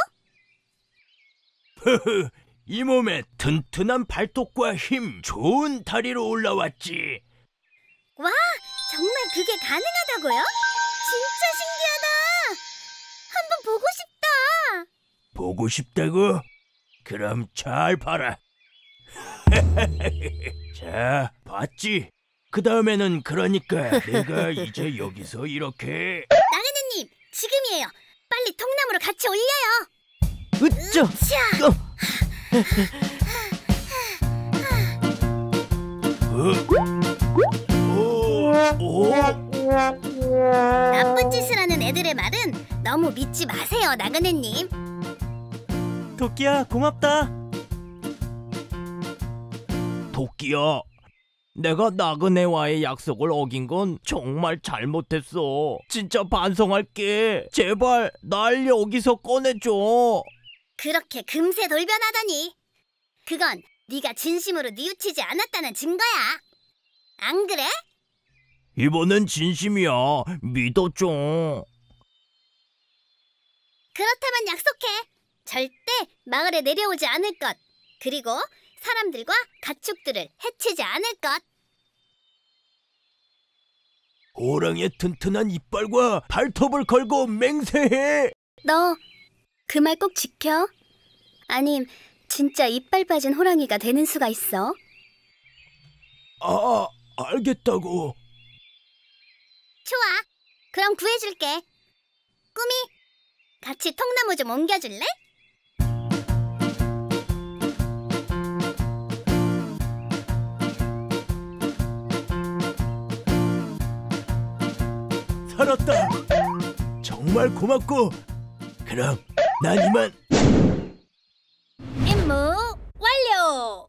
흐흐, 이 몸에 튼튼한 발톱과 힘 좋은 다리로 올라왔지. 와, 정말 그게 가능하다고요? 진짜 신기하다. 한번 보고 싶다. 보고 싶다고? 그럼 잘 봐라. 자, 봤지? 그 다음에는 그러니까 내가 이제 여기서 이렇게. 나그네님, 지금이에요. 빨리 통나무로 같이 올려요. 으쌰! 나쁜 짓을 하는 애들의 말은 너무 믿지 마세요, 나그네님. 토끼야, 고맙다. 토끼야, 내가 나그네와의 약속을 어긴 건 정말 잘못했어. 진짜 반성할게. 제발 날 여기서 꺼내줘. 그렇게 금세 돌변하다니. 그건 네가 진심으로 뉘우치지 않았다는 증거야. 안 그래? 이번엔 진심이야. 믿어줘. 그렇다면 약속해. 절대 마을에 내려오지 않을 것. 그리고 사람들과 가축들을 해치지 않을 것. 호랑이의 튼튼한 이빨과 발톱을 걸고 맹세해. 너 그 말 꼭 지켜. 아님 진짜 이빨 빠진 호랑이가 되는 수가 있어. 아, 알겠다고. 좋아. 그럼 구해줄게. 꾸미, 같이 통나무 좀 옮겨줄래? 살았다. 정말 고맙고. 그럼 난 이만. 임무 완료.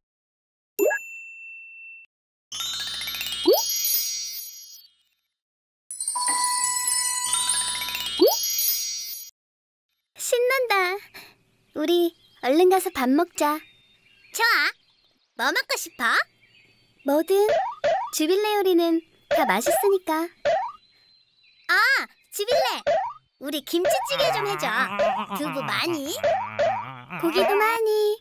신난다. 우리 얼른 가서 밥 먹자. 좋아. 뭐 먹고 싶어? 뭐든. 주빌레 요리는 다 맛있으니까. 아, 주빌레. 우리 김치찌개 좀 해줘. 두부 많이, 고기도 많이.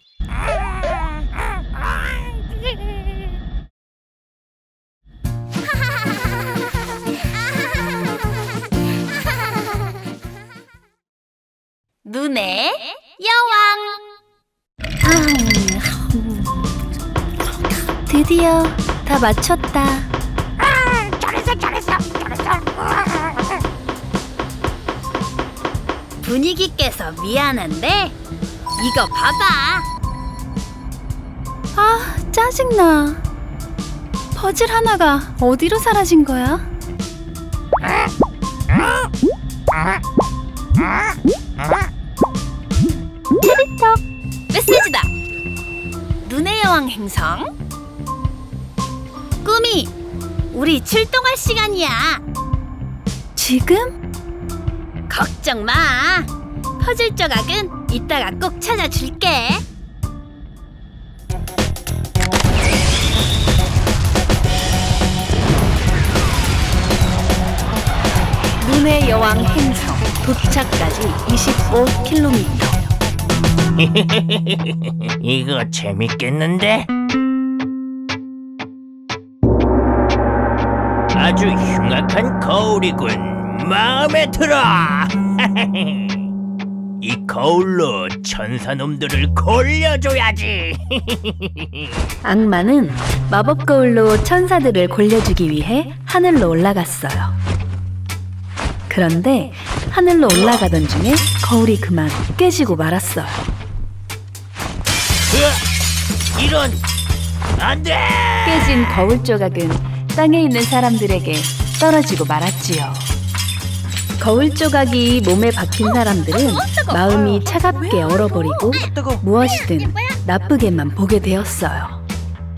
눈의 여왕. 드디어 다 마쳤다. 잘했어. 분위기 깨서 미안한데 이거 봐봐. 아, 짜증나. 퍼즐 하나가 어디로 사라진 거야? 틱톡 메시지다. 눈의 여왕 행성. 꾸미, 우리 출동할 시간이야. 지금? 걱정 마. 퍼즐 조각은 이따가 꼭 찾아줄게. 눈의 여왕 행성 도착까지 25km. 이거 재밌겠는데? 아주 흉악한 거울이군. 마음에 들어. 이 거울로 천사놈들을 골려줘야지. 악마는 마법 거울로 천사들을 골려주기 위해 하늘로 올라갔어요. 그런데 하늘로 올라가던 중에 거울이 그만 깨지고 말았어요. 이런, 안 돼! 깨진 거울 조각은 땅에 있는 사람들에게 떨어지고 말았지요. 거울 조각이 몸에 박힌 사람들은 마음이 차갑게 얼어버리고 무엇이든 나쁘게만 보게 되었어요.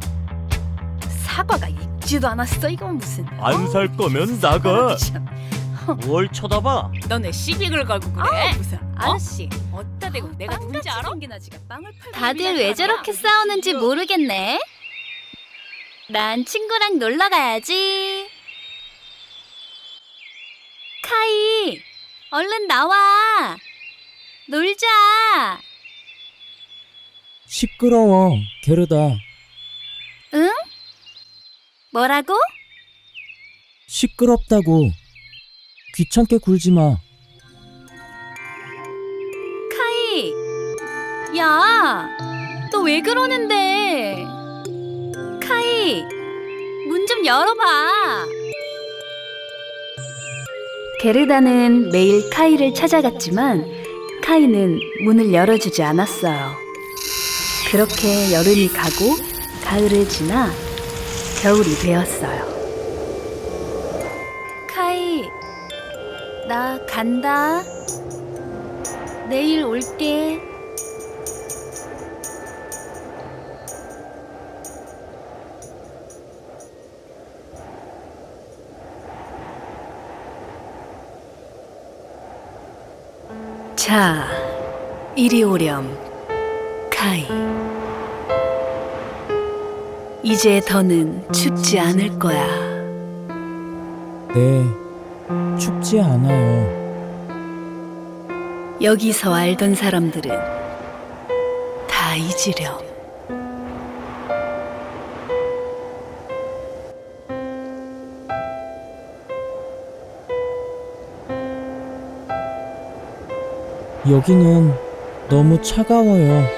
사과가 익지도 않았어. 이건 무슨... 안 살 거면 나가. 뭘 쳐다봐? 너네 시비를 걸고 그래? 무슨 아저씨 어디다 대고 내가 누군지 알아? 다들 왜 저렇게 싸우는지 모르겠네. 난 친구랑 놀러 가야지. 카이, 얼른 나와. 놀자. 시끄러워, 게르다. 응? 뭐라고? 시끄럽다고. 귀찮게 굴지 마. 카이, 야, 너 왜 그러는데? 카이, 문 좀 열어봐. 게르다는 매일 카이를 찾아갔지만 카이는 문을 열어주지 않았어요. 그렇게 여름이 가고 가을을 지나 겨울이 되었어요. 카이, 나 간다. 내일 올게. 자, 이리 오렴, 카이. 이제 더는 춥지 않을 거야. 네, 춥지 않아요. 여기서 알던 사람들은 다 잊으렴. 여기는 너무 차가워요.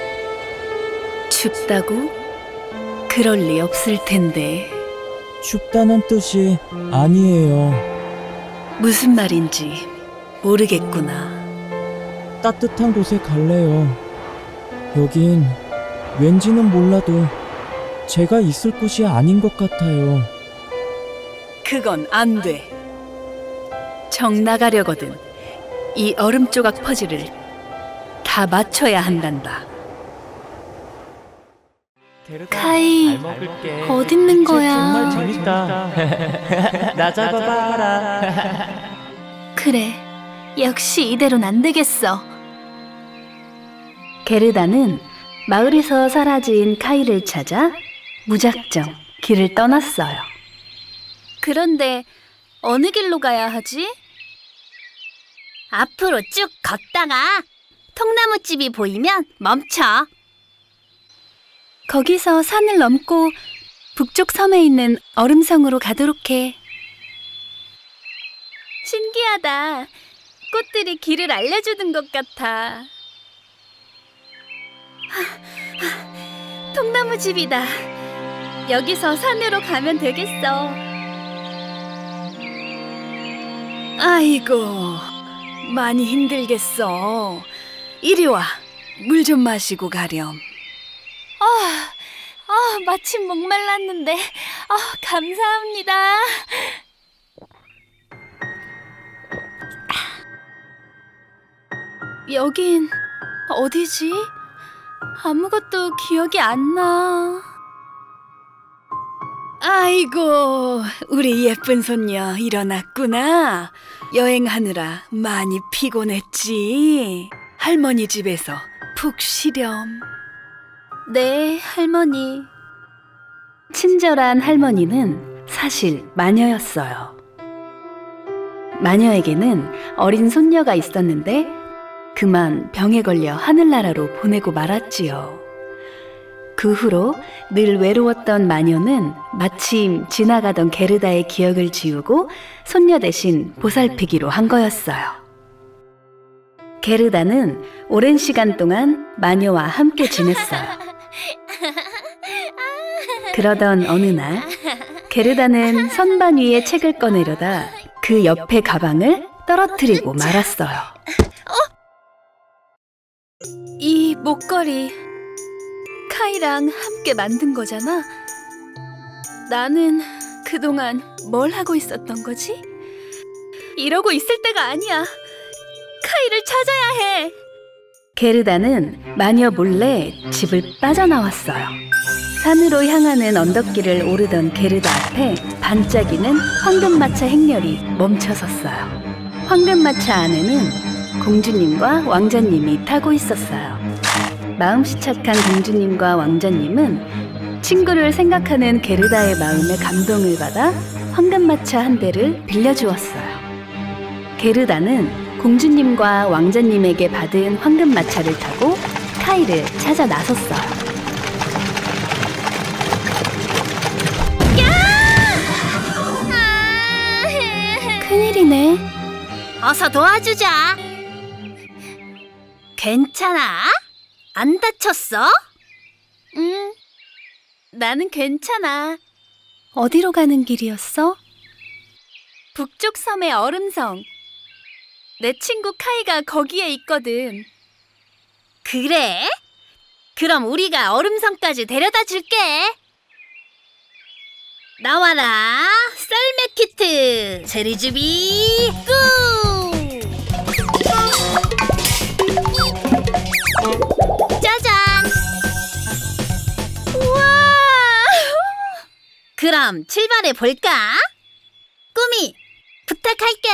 춥다고? 그럴 리 없을 텐데. 춥다는 뜻이 아니에요. 무슨 말인지 모르겠구나. 따뜻한 곳에 갈래요. 여긴 왠지는 몰라도 제가 있을 곳이 아닌 것 같아요. 그건 안 돼. 정 나가려거든 이 얼음 조각 퍼즐을 다 맞춰야 한단다. 카이, 어딨는 거야? 정말 재밌다. 나 잡아봐라. 그래, 역시 이대로는 안 되겠어. 게르다는 마을에서 사라진 카이를 찾아 무작정 길을 떠났어요. 그런데 어느 길로 가야 하지? 앞으로 쭉 걷다가 통나무집이 보이면 멈춰. 거기서 산을 넘고 북쪽 섬에 있는 얼음성으로 가도록 해. 신기하다. 꽃들이 길을 알려주는 것 같아. 통나무집이다. 여기서 산으로 가면 되겠어. 아이고, 많이 힘들겠어. 이리 와, 물 좀 마시고 가렴. 마침 목말랐는데. 감사합니다. 여긴 어디지? 아무것도 기억이 안 나. 아이고, 우리 예쁜 손녀 일어났구나. 여행하느라 많이 피곤했지. 할머니 집에서 푹 쉬렴. 네, 할머니. 친절한 할머니는 사실 마녀였어요. 마녀에게는 어린 손녀가 있었는데 그만 병에 걸려 하늘나라로 보내고 말았지요. 그 후로 늘 외로웠던 마녀는 마침 지나가던 게르다의 기억을 지우고 손녀 대신 보살피기로 한 거였어요. 게르다는 오랜 시간 동안 마녀와 함께 지냈어요. 그러던 어느 날 게르다는 선반 위에 책을 꺼내려다 그 옆에 가방을 떨어뜨리고 말았어요. 이 목걸이 카이랑 함께 만든 거잖아. 나는 그동안 뭘 하고 있었던 거지? 이러고 있을 때가 아니야. 카이를 찾아야 해. 게르다는 마녀 몰래 집을 빠져나왔어요. 산으로 향하는 언덕길을 오르던 게르다 앞에 반짝이는 황금마차 행렬이 멈춰섰어요. 황금마차 안에는 공주님과 왕자님이 타고 있었어요. 마음씨 착한 공주님과 왕자님은 친구를 생각하는 게르다의 마음에 감동을 받아 황금마차 한 대를 빌려주었어요. 게르다는 공주님과 왕자님에게 받은 황금마차를 타고 카이를 찾아 나섰어요. 큰일이네. 어서 도와주자. 괜찮아? 안 다쳤어? 응, 나는 괜찮아. 어디로 가는 길이었어? 북쪽 섬의 얼음성. 내 친구 카이가 거기에 있거든. 그래? 그럼 우리가 얼음성까지 데려다 줄게. 나와라, 썰매 키트. 제리주비 꾹! 짜잔! 우와! 그럼 출발해 볼까? 꾸미, 부탁할게.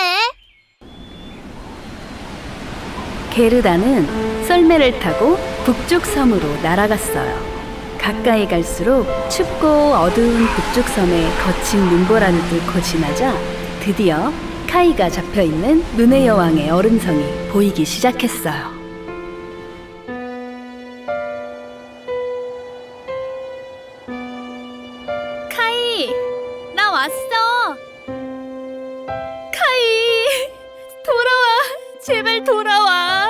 게르다는 썰매를 타고 북쪽 섬으로 날아갔어요. 가까이 갈수록 춥고 어두운 북쪽 섬의 거친 눈보라를 뚫고 지나자 드디어 카이가 잡혀있는 눈의 여왕의 얼음성이 보이기 시작했어요. 카이, 나 왔어. 카이, 돌아와. 제발 돌아와.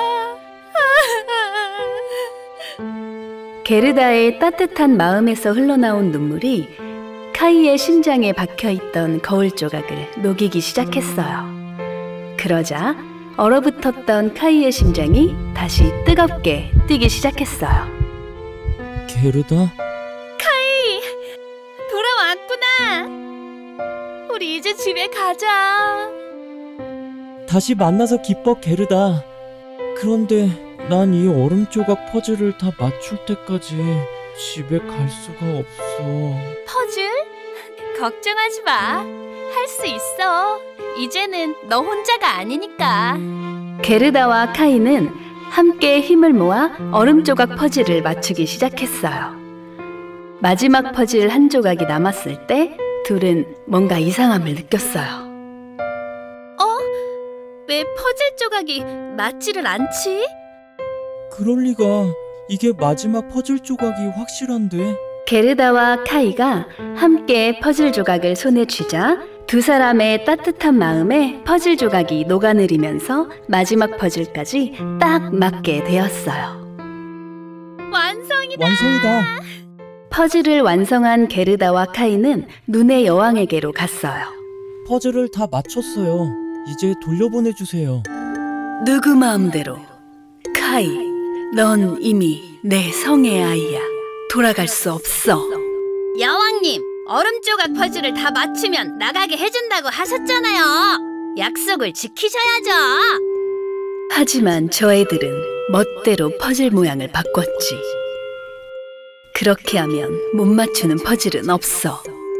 게르다의 따뜻한 마음에서 흘러나온 눈물이 카이의 심장에 박혀있던 거울 조각을 녹이기 시작했어요. 그러자 얼어붙었던 카이의 심장이 다시 뜨겁게 뛰기 시작했어요. 게르다? 카이! 돌아왔구나. 우리 이제 집에 가자. 다시 만나서 기뻐, 게르다. 그런데 난 이 얼음 조각 퍼즐을 다 맞출 때까지 집에 갈 수가 없어. 퍼즐? 걱정하지 마. 할 수 있어. 이제는 너 혼자가 아니니까. 게르다와 카이는 함께 힘을 모아 얼음 조각 퍼즐을 맞추기 시작했어요. 마지막 퍼즐 한 조각이 남았을 때 둘은 뭔가 이상함을 느꼈어요. 왜 퍼즐 조각이 맞지를 않지? 그럴 리가. 이게 마지막 퍼즐 조각이 확실한데. 게르다와 카이가 함께 퍼즐 조각을 손에 쥐자 두 사람의 따뜻한 마음에 퍼즐 조각이 녹아내리면서 마지막 퍼즐까지 딱 맞게 되었어요. 완성이다! 완성이다! 퍼즐을 완성한 게르다와 카이는 눈의 여왕에게로 갔어요. 퍼즐을 다 맞췄어요. 이제 돌려보내주세요. 누구 마음대로. 카이, 넌 이미 내 성의 아이야. 돌아갈 수 없어. 여왕님, 얼음 조각 퍼즐을 다 맞추면 나가게 해준다고 하셨잖아요. 약속을 지키셔야죠. 하지만 저 애들은 멋대로 퍼즐 모양을 바꿨지. 그렇게 하면 못 맞추는 퍼즐은 없어.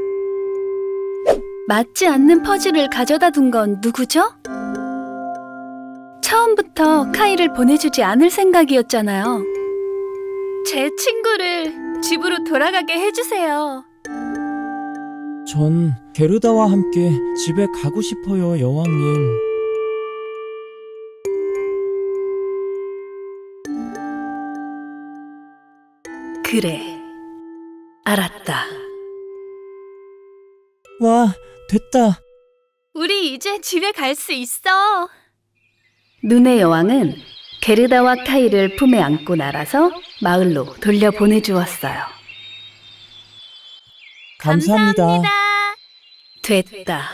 맞지 않는 퍼즐을 가져다 둔 건 누구죠? 처음부터 카이를 보내주지 않을 생각이었잖아요. 제 친구를 집으로 돌아가게 해주세요. 전 게르다와 함께 집에 가고 싶어요, 여왕님. 그래, 알았다. 와, 됐다. 우리 이제 집에 갈 수 있어. 눈의 여왕은 게르다와 카이를 품에 안고 날아서 마을로 돌려보내주었어요. 감사합니다. 됐다.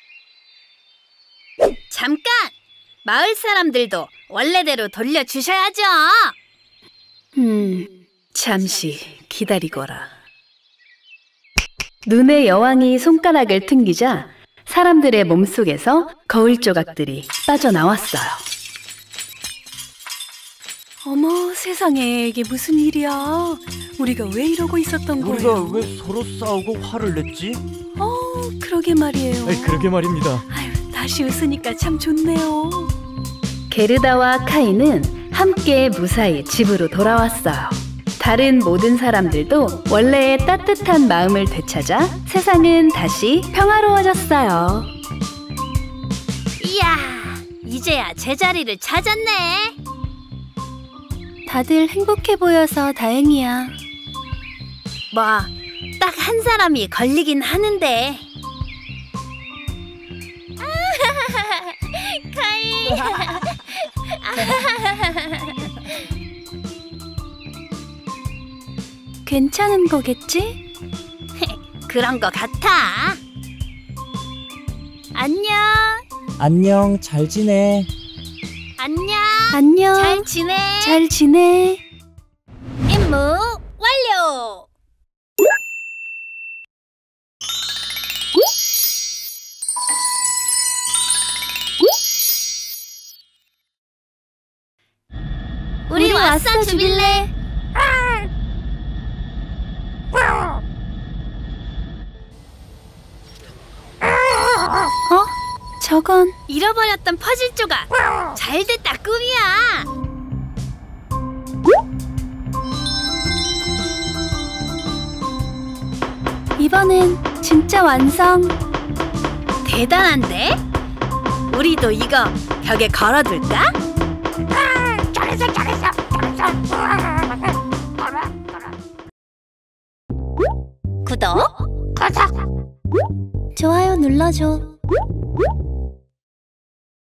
잠깐! 마을 사람들도 원래대로 돌려주셔야죠. 잠시 기다리거라. 눈의 여왕이 손가락을 튕기자 사람들의 몸속에서 거울 조각들이 빠져나왔어요. 어머 세상에, 이게 무슨 일이야. 우리가 왜 이러고 있었던 거예요? 우리가 왜 서로 싸우고 화를 냈지? 그러게 말이에요. 그러게 말입니다. 다시 웃으니까 참 좋네요. 게르다와 카이는 함께 무사히 집으로 돌아왔어요. 다른 모든 사람들도 원래의 따뜻한 마음을 되찾아 세상은 다시 평화로워졌어요. 이야, 이제야 제자리를 찾았네. 다들 행복해 보여서 다행이야. 뭐, 딱 한 사람이 걸리긴 하는데. 카이. 괜찮은 거겠지? 그런 거 같아. 안녕. 안녕, 잘 지내. 안녕. 안녕. 잘 지내. 잘 지내. 임무 완료. 우리 왔어, 주빌레. 저건 잃어버렸던 퍼즐 조각. 잘됐다, 꿈이야. 이번엔 진짜 완성. 대단한데? 우리도 이거 벽에 걸어둘까? 잘했어. 구독. 좋아요 눌러줘.